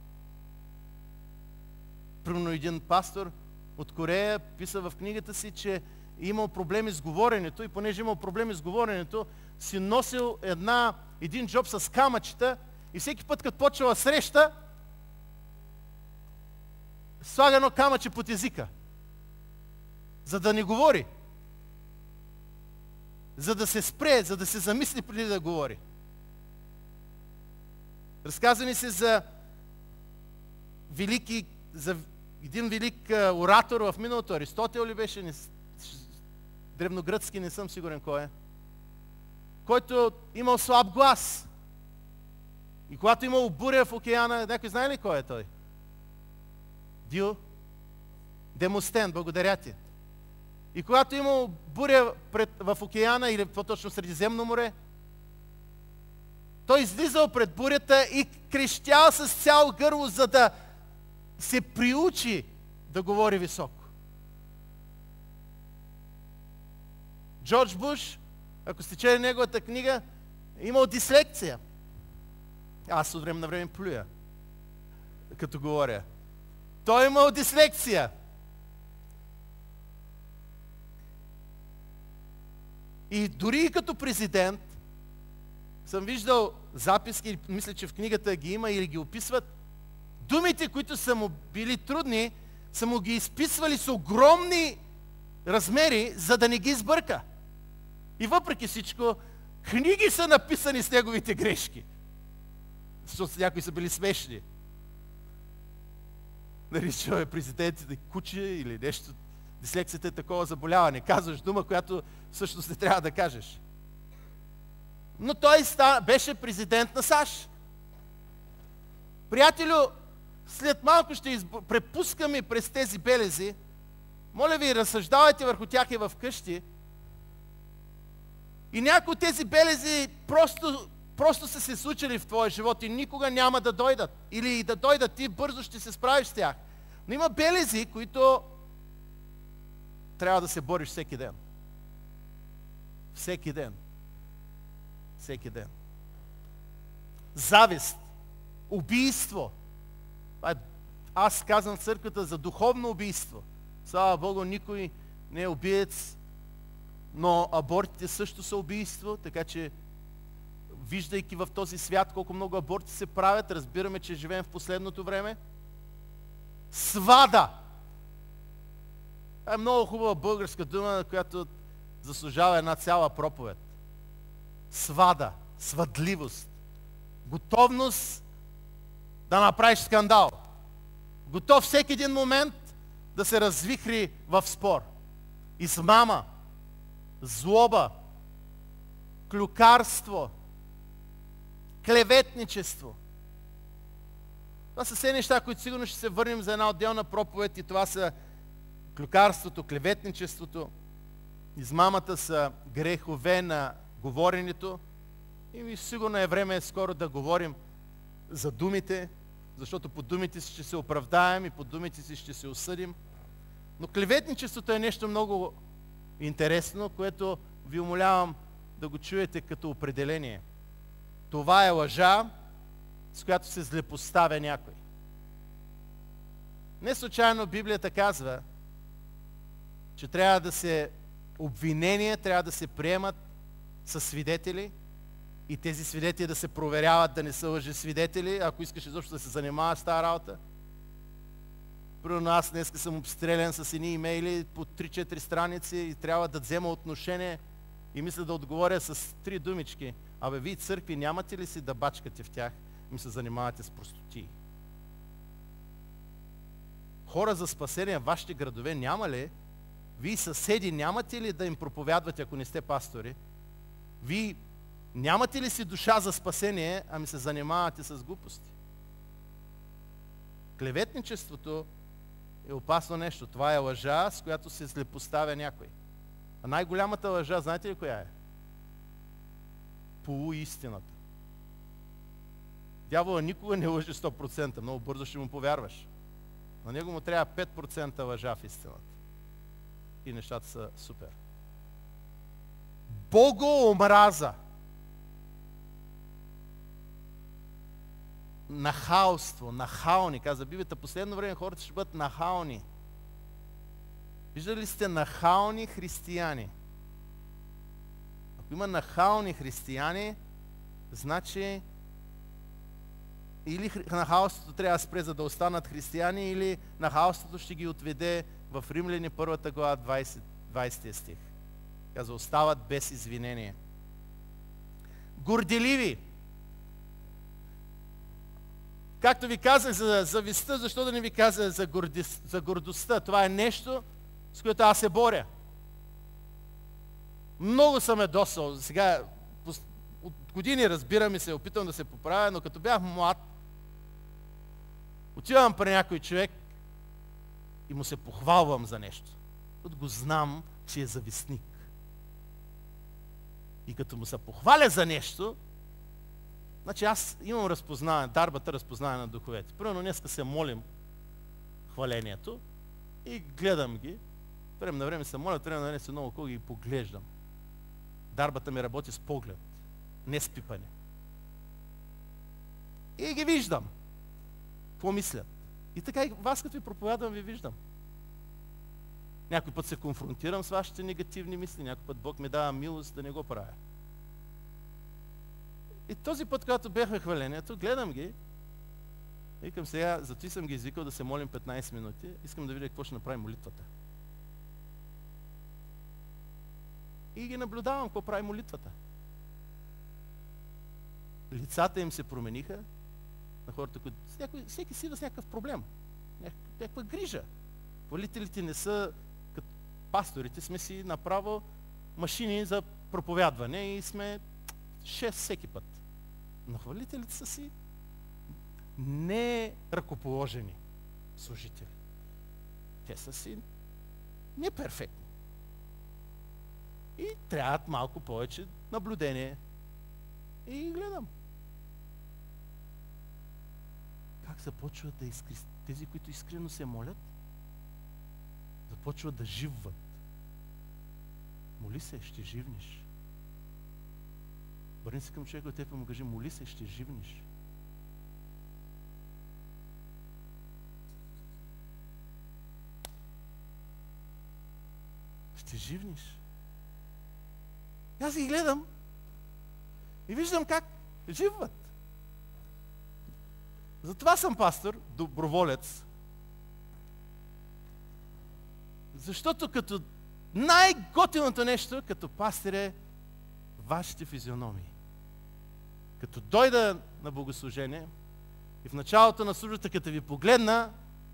Примерно един пастор от Корея писа в книгата си, че имал проблеми с говоренето и понеже имал проблеми с говоренето, си носил един джоб с камъчета и всеки път, като почва среща, слага едно камъче под езика, за да не говори, за да се спре, за да се замисли преди да говори. Разказва ни се за един велик оратор в миналото, Аристотел ли беше, древногръцки, не съм сигурен кой е, който имал слаб глас. И когато имал буря в океана, някой знае ли кой е той? Демостен, благодаря ти. И когато имал буря в океана, или по-точно в Средиземно море, той излизал пред бурята и крещял с цяло гърло, за да се приучи да говори високо. Джордж Буш, ако сте чели неговата книга, имал дислекция. Аз от време на време плюя, като говоря. Той имал дислекция. И дори и като президент, съм виждал записки, мисля, че в книгата ги има или ги описват, думите, които са му били трудни, са му ги изписвали с огромни размери, за да не ги сбърка. И въпреки всичко, книги са написани с неговите грешки. Защото някои са били смешни. Наричаме президентите куче или нещо. Дислекцията е такова заболяване. Казваш дума, която всъщност не трябва да кажеш. Но той беше президент на САЩ. Приятелю, след малко ще препускаме през тези белези. Моля ви, разсъждавайте върху тях и в къщи. И някои от тези белези просто са се случили в твоя живот и никога няма да дойдат. Или и да дойдат, ти бързо ще се справиш с тях. Но има белези, които трябва да се бориш всеки ден. Всеки ден. Всеки ден. Завист. Убийство. Аз казвам в църквата за духовно убийство. Слава Богу, никой не е убиец, но абортите също са убийство, така че виждайки в този свят колко много аборти се правят, разбираме, че живеем в последното време. Свада. Това е много хубава българска дума, която заслужава една цяла проповед. Свада, свъдливост, готовност да направиш скандал. Готов всеки един момент да се развихри в спор. Измама, злоба, клюкарство, Клеветничество. Това са все неща, които сигурно ще се върнем за една отделна проповед, и това са клюкарството, клеветничеството, измамата са грехове на говоренето. И сигурно е време скоро да говорим за думите, защото по думите си ще се оправдаем и по думите си ще се осъдим. Но клеветничеството е нещо много интересно, което ви умолявам да го чуете като определение. Това е лъжа, с която се злепоставя някой. Не случайно Библията казва, че трябва да се обвинения, трябва да се приемат със свидетели и тези свидетели да се проверяват да не са лъжесвидетели, ако искаш изобщо да се занимаваш с тази работа. Примерно аз днес съм обстрелян с едни имейли по 3-4 страници и трябва да взема отношение и мисля да отговоря с 3 думички. Абе, вие църкви нямате ли си да бачкате в тях? Ми се занимавате с простотии. Хора за спасение в вашите градове няма ли? Вие съседи нямате ли да им проповядвате, ако не сте пастори? Вие нямате ли си душа за спасение, ами се занимавате с глупости? Клеветничеството е опасно нещо. Това е лъжа, с която се злепоставя някой. А най-голямата лъжа, знаете ли коя е? Полуистината. Дявола никога не лъжи 100%, много бързо ще му повярваш. На него му трябва 5% лъжа в истината. И нещата са супер. Богоомраза. Нахалство, нахални. Каза Библията, последно време хората ще бъдат нахални. Виждали ли сте нахални християни? Ако има нахални християни, значи или нахалството трябва да спре, за да останат християни, или нахалството ще ги отведе в Римляни 1 глава 20 стих. Каза, остават без извинение. Горделиви. Както ви казах за завистта, защо да не ви каза за гордостта? Това е нещо, с което аз се боря. Много съм досъл. Сега, от години разбирам и се опитвам да се поправя, но като бях млад, отивам при някой човек и му се похвалвам за нещо. Защото го знам, че е завистник. И като му се похваля за нещо, значи аз имам разпознаване, дарбата разпознаване на духовете. Примерно днеска се молим хвалението и гледам ги. Време на време се моля, време на време се много около ги поглеждам. Дарбата ми работи с поглед, не с пипане. И ги виждам. Какво мислят? И така и вас, като ви проповядвам, ви виждам. Някой път се конфронтирам с вашите негативни мисли, някой път Бог ми дава милост да не го правя. И този път, когато бяхме хвалението, гледам ги, викам сега, зато съм ги извикал да се молим 15 минути, искам да видя какво ще направи молитвата. И ги наблюдавам какво прави молитвата. Лицата им се промениха на хората, които всеки си идва с някакъв проблем, някаква грижа. Хвалителите не са като пасторите, сме си направо машини за проповядване и сме 6 всеки път. Но хвалителите са си не ръкоположени служители. Те са си неперфектни. И трябват малко повече наблюдение. И гледам. Как започват да тези, които искрено се молят, започват да живват. Моли се, ще живнеш. Върни се към човека от теб и му кажи, моли се, ще живнеш. Ще живнеш. Аз ги гледам и виждам как живват. Затова съм пастор, доброволец. Защото като най-готиното нещо, като пастир е вашите физиономии. Като дойда на богослужение и в началото на службата, като ви погледна,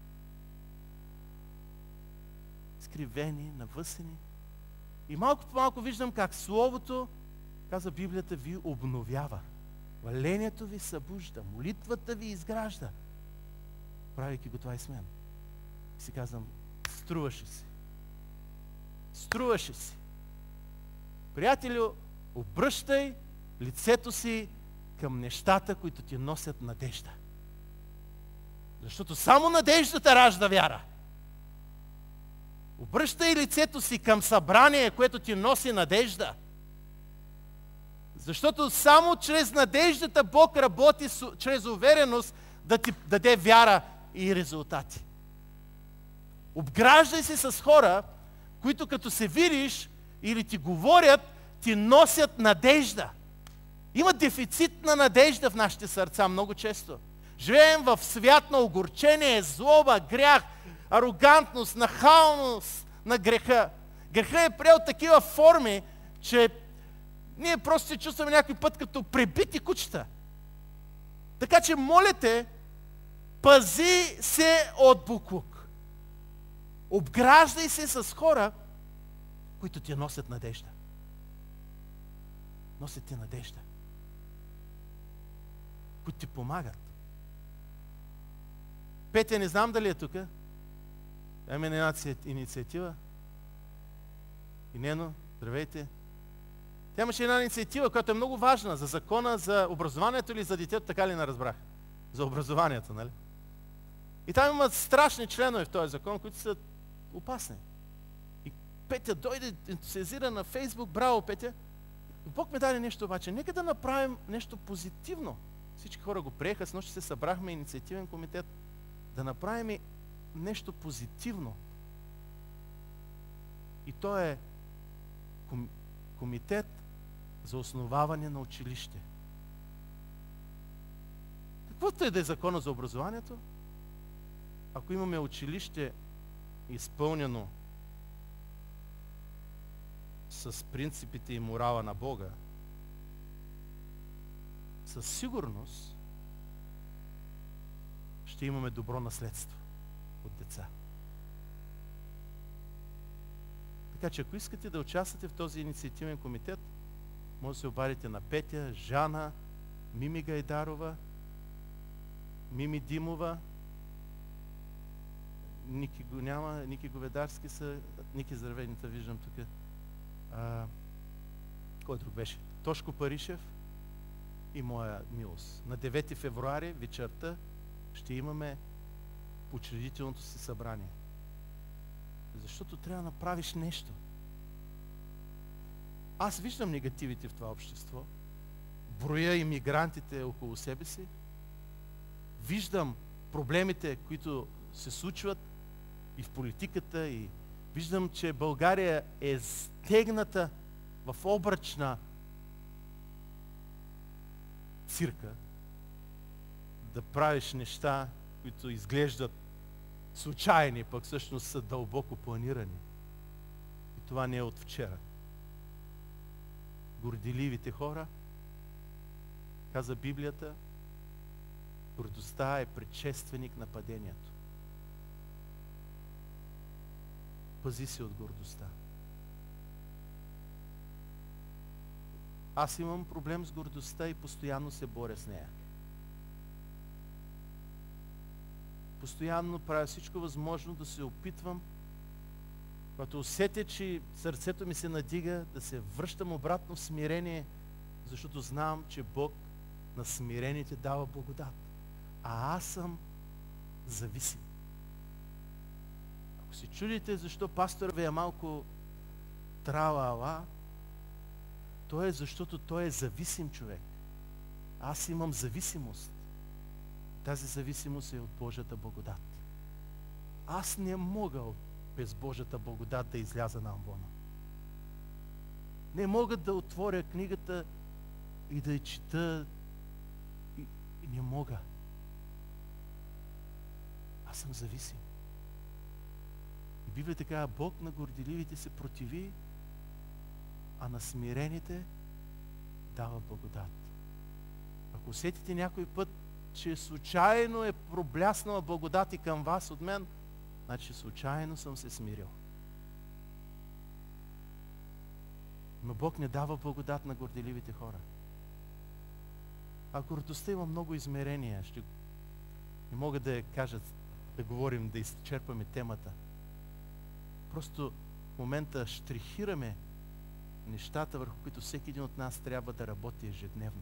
скривени, навъсени, и малко по малко виждам как Словото, каза Библията, ви обновява. Валението ви събужда, молитвата ви изгражда. Правейки го това и с мен. И си казвам, струваше си. Струваше си. Приятелю, обръщай лицето си към нещата, които ти носят надежда. Защото само надеждата ражда вяра. Обръщай лицето си към събрание, което ти носи надежда. Защото само чрез надеждата Бог работи чрез увереност да ти даде вяра и резултати. Обграждай се с хора, които като се видиш или ти говорят, ти носят надежда. Има дефицит на надежда в нашите сърца много често. Живеем в свят на огорчение, злоба, грях, арогантност, нахалност на греха. Греха е приел такива форми, че ние просто се чувстваме някой път като пребити кучета. Така че, моля те, пази се от буклук. Обграждай се с хора, които ти носят надежда. Носят ти надежда. Които ти помагат. Петя, не знам дали е тук. Имаме една инициатива. И Нено, здравейте. Тя имаше една инициатива, която е много важна за закона за образованието или за детето, така ли не разбрах? За образованието, нали? И там има страшни членове в този закон, които са опасни. И Петя дойде ентусиазира на Фейсбук. Браво, Петя! Бог ме даде нещо обаче. Нека да направим нещо позитивно. Всички хора го приеха, с нощи се събрахме инициативен комитет. Да направим нещо позитивно. И то е комитет за основаване на училище. Каквото е да е закона за образованието, ако имаме училище изпълнено с принципите и морала на Бога, със сигурност ще имаме добро наследство от деца. Така че ако искате да участвате в този инициативен комитет, може да се обадите на Петя, Жана, Мими Гайдарова, Мими Димова, Ники го няма, Ники Говедарски са, Ники здравейните виждам тук. Кой друг беше? Тошко Паришев и моя милост. На 9 февруари вечерта ще имаме учредителното си събрание. Защото трябва да направиш нещо. Аз виждам негативите в това общество. Броя имигрантите около себе си. Виждам проблемите, които се случват и в политиката, и виждам, че България е стегната в обръчна цирка да правиш неща, които изглеждат случайни, пък всъщност са дълбоко планирани. И това не е от вчера. Горделивите хора, каза Библията, гордостта е предшественик на падението. Пази се от гордостта. Аз имам проблем с гордостта и постоянно се боря с нея. Постоянно правя всичко възможно да се опитвам, когато усетя, че сърцето ми се надига, да се връщам обратно в смирение, защото знам, че Бог на смирените дава благодат. А аз съм зависим. Ако се чудите защо пастор ви е малко трала-ала, то е защото той е зависим човек. Аз имам зависимост. Тази зависимост е от Божията благодат. Аз не мога без Божията благодат да изляза на амвона. Не мога да отворя книгата и да я чета. И не мога. Аз съм зависим. И Библията казва, Бог на горделивите се противи, а на смирените дава благодат. Ако усетите някой път, че случайно е пробляснала благодат и към вас от мен, значи случайно съм се смирил. Но Бог не дава благодат на горделивите хора. А гордостта има много измерения. Не мога да я кажа, да говорим, да изчерпаме темата. Просто в момента штрихираме нещата, върху които всеки един от нас трябва да работи ежедневно.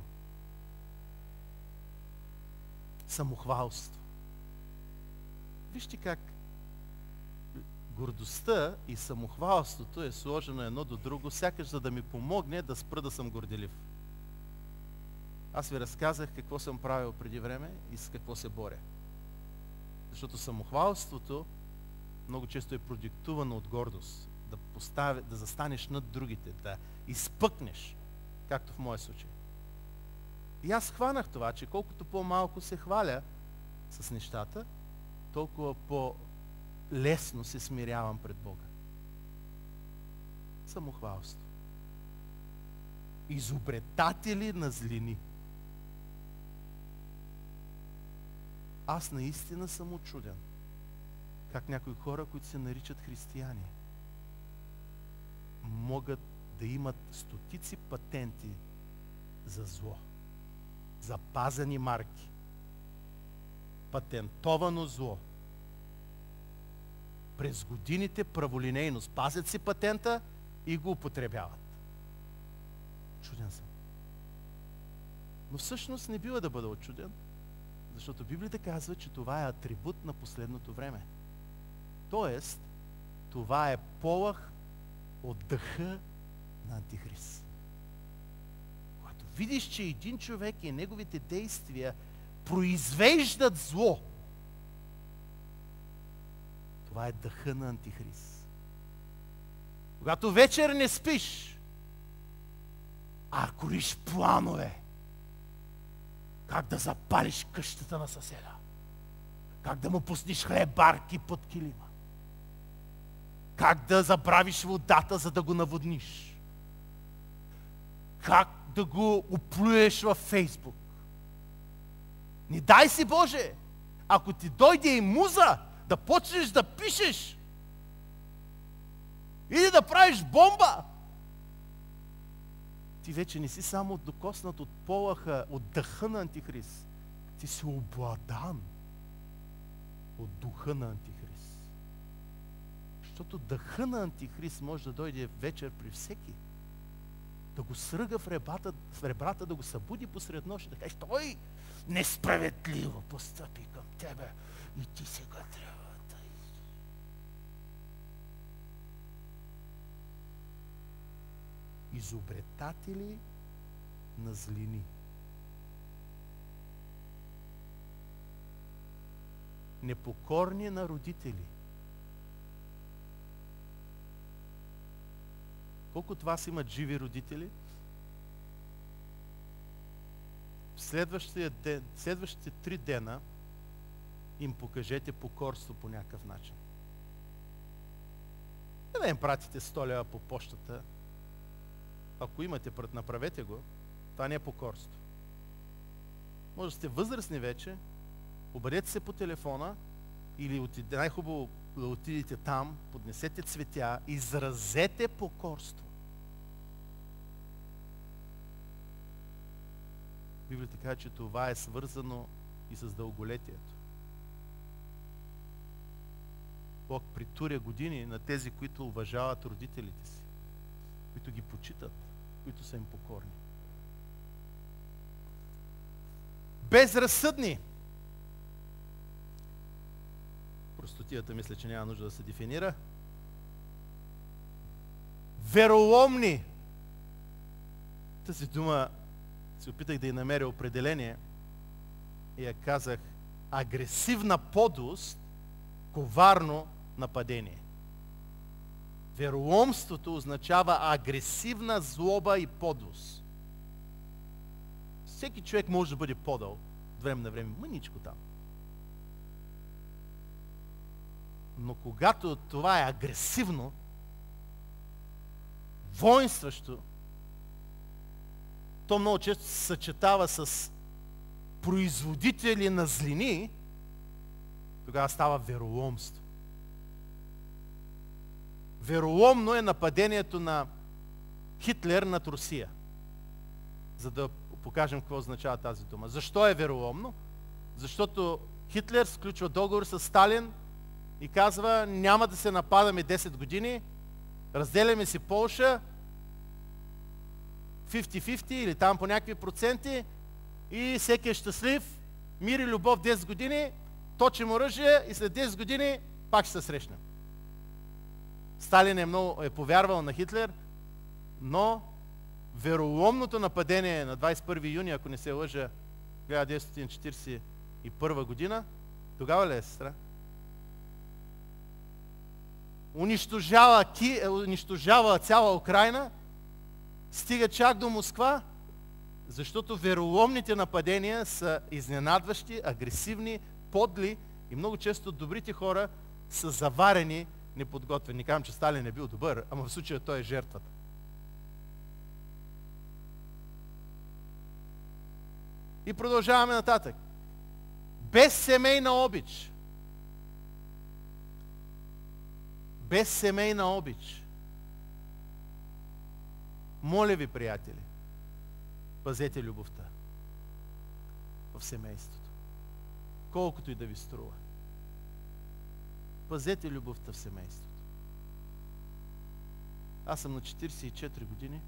Самохвалство. Вижте как гордостта и самохвалството е сложено едно до друго, сякаш за да ми помогне да спра да съм горделив. Аз ви разказах какво съм правил преди време и с какво се боря. Защото самохвалството много често е продиктувано от гордост. Да застанеш над другите, да изпъкнеш, както в моя случай. И аз хванах това, че колкото по-малко се хваля с нещата, толкова по-лесно се смирявам пред Бога. Самохвалство. Изобретатели на злини. Аз наистина съм учуден как някои хора, които се наричат християни, могат да имат стотици патенти за зло, запазени марки, патентовано зло. През годините праволинейно спазят си патента и го употребяват. Чуден съм. Но всъщност не бива да бъда очуден, защото Библията казва, че това е атрибут на последното време. Тоест, това е полъх от дъха на Антихрист. Когато видиш, че един човек и неговите действия произвеждат зло, това е дъха на Антихрист. Когато вечер не спиш, а кориш планове, как да запалиш къщата на съседа, как да му пуснеш хлебарки под килима, как да забравиш водата, за да го наводниш, как да го оплюеш във Фейсбук. Не дай си Боже, ако ти дойде и муза, да почнеш да пишеш или да правиш бомба, ти вече не си само докоснат от полъха, от дъха на Антихрист. Ти си обладан от духа на Антихрист. Защото дъха на Антихрист може да дойде вечер при всеки. Да го сръга в ребрата, да го събуди посред нощ, да каже, той несправедливо постъпи към тебе и ти сега трябва да... Изобретатели на злини. Непокорни на родители. Колко от вас имат живи родители? В следващите 3 дена им покажете покорство по някакъв начин. Не да им пратите 100 лева по почтата. Ако имате пред, направете го. Това не е покорство. Може да сте възрастни вече, обадете се по телефона или най-хубаво да отидете там, поднесете цветя, изразете покорство. Библията казва, че това е свързано и с дълголетието. Бог притуря години на тези, които уважават родителите си, които ги почитат, които са им покорни. Безразсъдни. Простотията мисля, че няма нужда да се дефинира. Вероломни. Тази дума се опитах да й намеря определение и я казах агресивна подлост, коварно нападение. Вероломството означава агресивна злоба и подлост. Всеки човек може да бъде подъл от време на време, мъничко там. Но когато това е агресивно, воинстващо, то много често се съчетава с производители на злини, тогава става вероломство. Вероломно е нападението на Хитлер над Русия. За да покажем какво означава тази дума. Защо е вероломно? Защото Хитлер сключва договор с Сталин и казва: няма да се нападаме 10 години, разделяме си Полша 50-50 или там по някакви проценти и всеки е щастлив, мир и любов 10 години, точим оръжие и след 10 години пак ще се срещнем. Сталин е повярвал на Хитлер, но вероломното нападение на 21 юни, ако не се лъжа, 1941 година, тогава ли е, сестра? Унищожава цяла Украйна, стига чак до Москва, защото вероломните нападения са изненадващи, агресивни, подли и много често добрите хора са заварени, неподготвени. Не казвам, че Сталин е бил добър, ама в случая той е жертвата. И продължаваме нататък. Без семейна обич. Без семейна обич. Моля ви, приятели, пазете любовта в семейството. Колкото и да ви струва. Пазете любовта в семейството. Аз съм на 44 години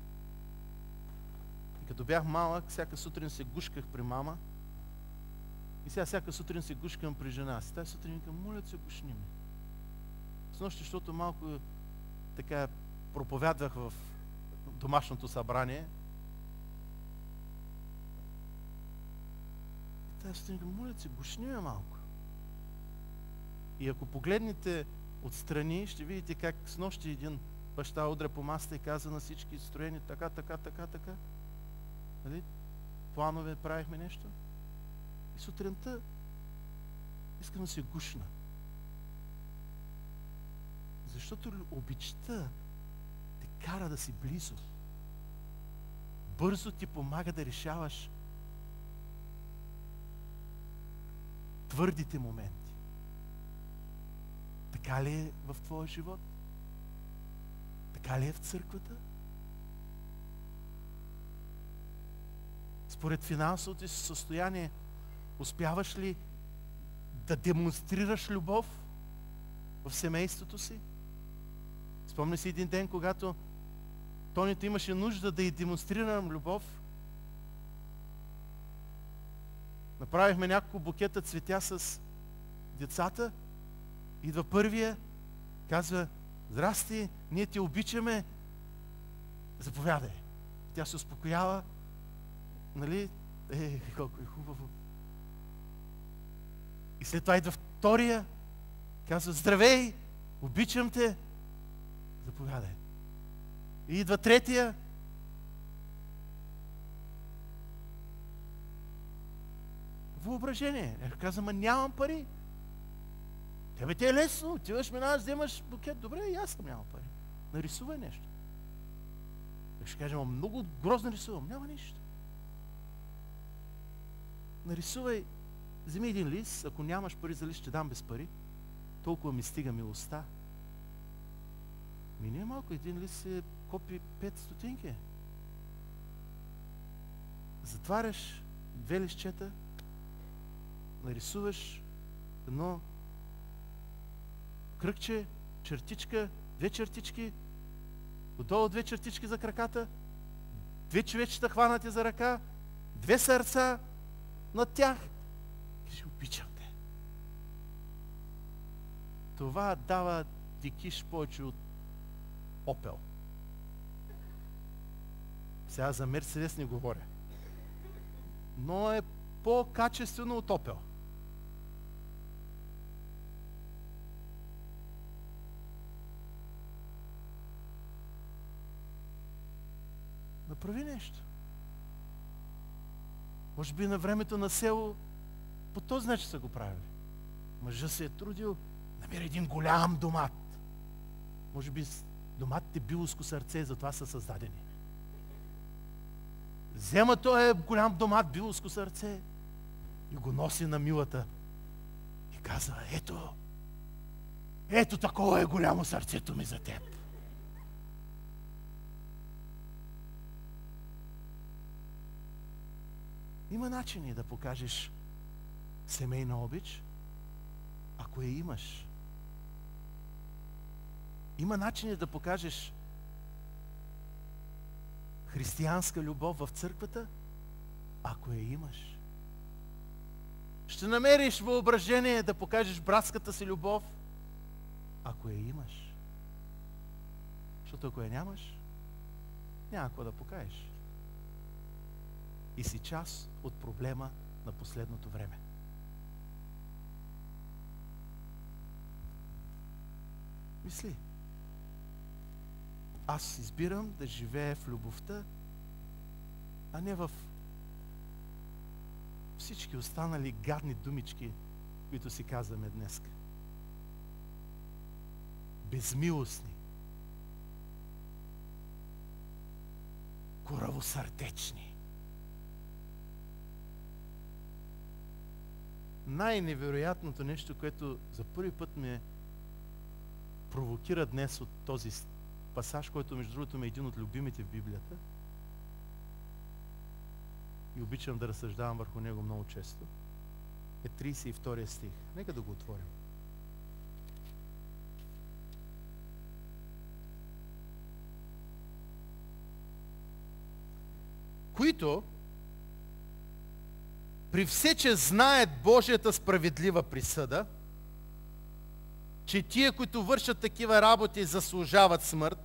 и като бях малък, всяка сутрин се гушках при мама и сега всяка сутрин се гушкам при жена си. Тази сутрин викам: моля се, гушни ме. Снощи, защото малко така проповядвах в домашното събрание. И тази сутрин викам: моля се, гушни ме малко. И ако погледнете отстрани, ще видите как снощи един баща удря по масата и каза на всички строени така. Нали? Планове правихме нещо. И сутринта искам да се гушна. Защото обичта те кара да си близо. Бързо ти помага да решаваш твърдите моменти. Така ли е в твоя живот? Така ли е в църквата? Според финансовото си състояние, успяваш ли да демонстрираш любов в семейството си? Спомня си един ден, когато Тонито имаше нужда да й демонстрирам любов. Направихме няколко букета цветя с децата. Идва първия, казва: здрасти, ние те обичаме, заповядай. Тя се успокоява, нали? Колко е хубаво. И след това идва втория, казва: здравей, обичам те, заповядай. И идва третия. Въображение. Казва: ма нямам пари. Тебе ти е лесно, отиваш, минаваш, вземаш букет. Добре, и аз съм нямал пари. Нарисувай нещо. Ще кажем: много грозно рисувам. Няма нищо. Нарисувай, вземи един лист, ако нямаш пари за лист, ще дам без пари. Толкова ми стига милостта. Не е малко, един лист се копи 5 стотинки. Затваряш 2 листчета, нарисуваш едно кръгче, чертичка, 2 чертички, отдолу 2 чертички за краката, 2 човечета хванати за ръка, 2 сърца над тях. Кажи: обичам те. Това дава дикиш повече от Опел. Сега за Мерцедес не говоря. Но е по-качествено от Опел. Направи нещо. Може би на времето на село по този начин са го правили. Мъжа се е трудил, намери един голям домат. Може би доматите билоско сърце, затова са създадени. Взема този голям домат билоско сърце и го носи на милата и казва: ето такова е голямо сърцето ми за теб. Има начини да покажеш семейна обич, ако я имаш. Има начини да покажеш християнска любов в църквата, ако я имаш. Ще намериш въображение да покажеш братската си любов, ако я имаш. Защото ако я нямаш, няма какво да покажеш. И си част от проблема на последното време. Мисли. Аз избирам да живея в любовта, а не в всички останали гадни думички, които си казваме днес. Безмилостни, коравосърдечни. Най-невероятното нещо, което за първи път ме провокира днес от този пасаж, който между другото е един от любимите в Библията, и обичам да разсъждавам върху него много често, е 32 стих. Нека да го отворим. Които при все, че знаят Божията справедлива присъда, че тия, които вършат такива работи, заслужават смърт,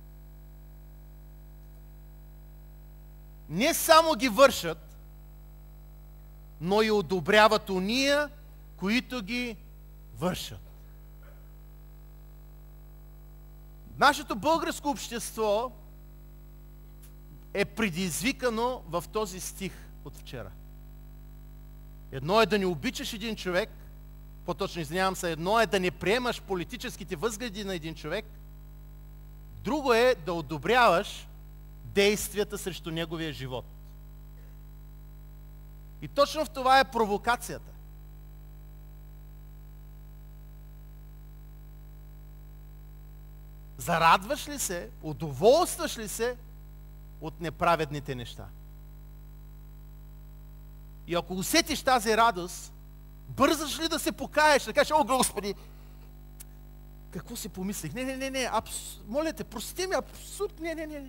не само ги вършат, но и одобряват уния, които ги вършат. Нашето българско общество е предизвикано в този стих от вчера. Едно е да не обичаш един човек, по-точно извинявам се, едно е да не приемаш политическите възгледи на един човек, друго е да одобряваш действията срещу неговия живот. И точно в това е провокацията. Зарадваш ли се, удоволстваш ли се от неправедните неща? И ако усетиш тази радост, бързаш ли да се покаеш, да кажеш: о, Господи, какво си помислих? Не, моля те, прости ми, абсурд, не.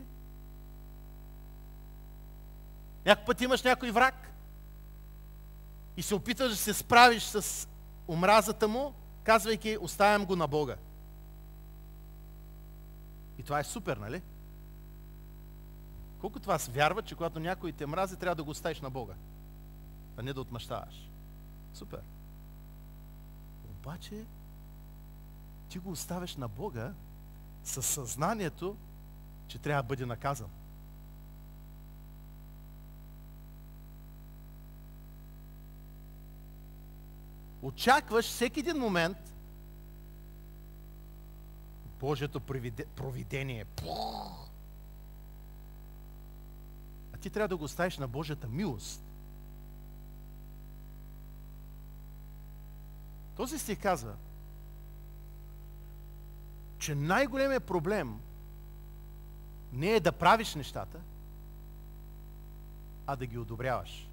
Някой път имаш някой враг и се опиташ да се справиш с омразата му, казвайки: оставям го на Бога. И това е супер, нали? Колкото вас вярва, че когато някой те мрази, трябва да го оставиш на Бога, а не да отмъщаваш. Супер. Обаче ти го оставяш на Бога със съзнанието, че трябва да бъде наказан. Очакваш всеки един момент Божието провидение. А ти трябва да го оставиш на Божията милост. Този стих казва, че най-големият проблем не е да правиш нещата, а да ги одобряваш.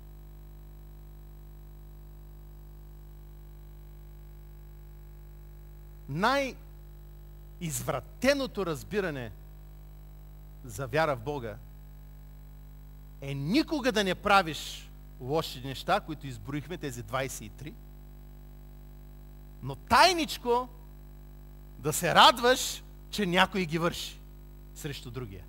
Най-извратеното разбиране за вяра в Бога е никога да не правиш лоши неща, които изброихме, тези 23, но тайничко да се радваш, че някой ги върши срещу другия.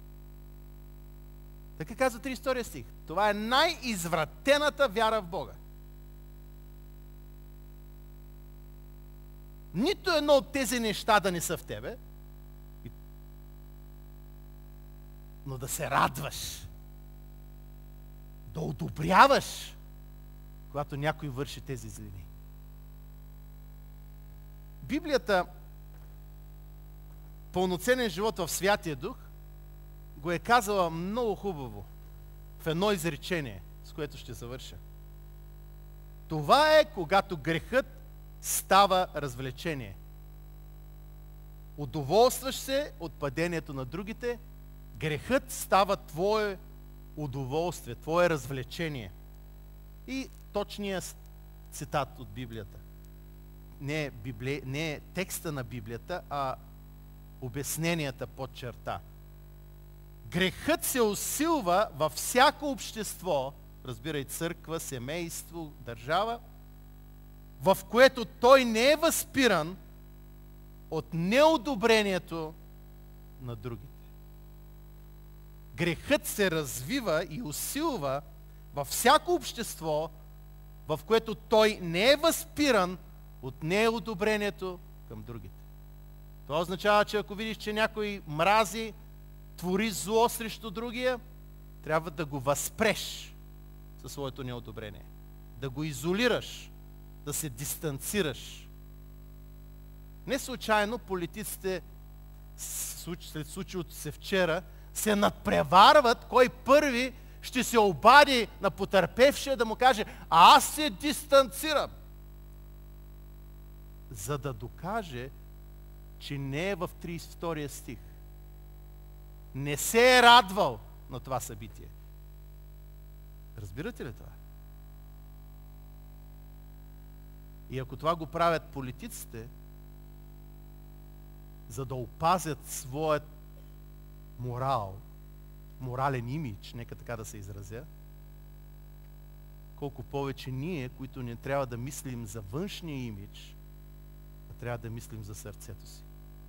Така казва 32 стих. Това е най-извратената вяра в Бога. Нито едно от тези неща да не са в тебе, но да се радваш, да одобряваш, когато някой върши тези злини. Библията пълноценен живот в Святия Дух го е казала много хубаво в едно изречение, с което ще завърша. Това е, когато грехът става развлечение. Удоволстваш се от падението на другите, грехът става твое удоволствие, твое развлечение. И точният цитат от Библията. Не е текста на Библията, а обясненията под черта. Грехът се усилва във всяко общество, разбирай църква, семейство, държава, в което той не е възпиран от неодобрението на другите. Грехът се развива и усилва във всяко общество, в което той не е възпиран от неодобрението към другите. Това означава, че ако видиш, че някой мрази, твори зло срещу другия, трябва да го възпреш със своето неодобрение. Да го изолираш, да се дистанцираш. Не случайно политиците, след случилото се вчера, се надпреварват кой първи ще се обади на потърпевшия да му каже: аз се дистанцирам. За да докаже, че не е в 32 стих. Не се е радвал на това събитие. Разбирате ли това? И ако това го правят политиците, за да опазят своят морален имидж, нека така да се изразя, колко повече ние, които не трябва да мислим за външния имидж, а трябва да мислим за сърцето си.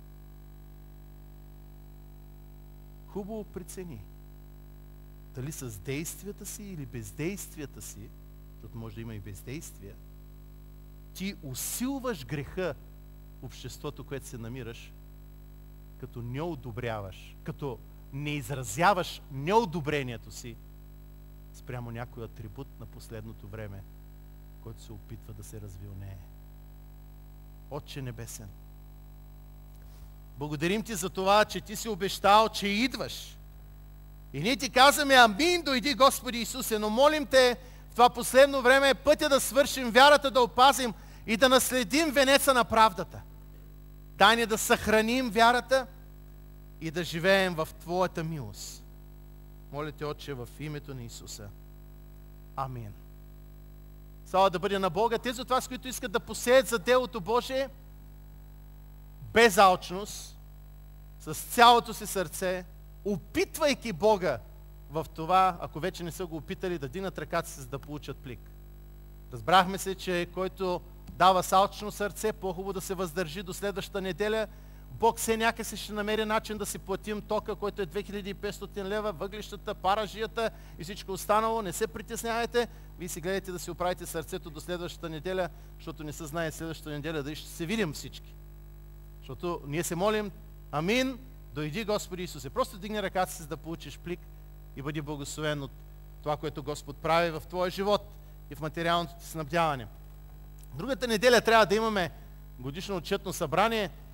Хубаво прецени дали с действията си или бездействията си, защото може да има и бездействия, ти усилваш греха в обществото, което се намираш, като не одобряваш, като не изразяваш неодобрението си спрямо някой атрибут на последното време, който се опитва да се развилнее. Отче Небесен, благодарим Ти за това, че Ти си обещал, че идваш. И ние Ти казваме: амин, дойди Господи Исусе, но молим Те в това последно време пътя да свършим, вярата да опазим и да наследим венеца на правдата. Дай ни да съхраним вярата и да живеем в Твоята милост. Моля Те, Отче, в името на Исуса. Амин. Слава да бъде на Бога. Тези от вас, които искат да посеят за делото Божие, без алчност, с цялото си сърце, опитвайки Бога в това, ако вече не са го опитали, да дигнат ръката си, за да получат плик. Разбрахме се, че който дава с алчно сърце, по-хубаво да се въздържи до следващата неделя. Бог все някакси ще намери начин да си платим тока, който е 2500 лева, въглищата, паражията и всичко останало. Не се притеснявайте. Вие си гледайте да си оправите сърцето до следващата неделя, защото не се знае следващата неделя дали ще се видим всички. Защото ние се молим: амин, дойди Господи Исусе. Просто дигни ръката си, за да получиш плик и бъди благословен от това, което Господ прави в твоя живот и в материалното ти снабдяване. Другата неделя трябва да имаме годишно отчетно събрание.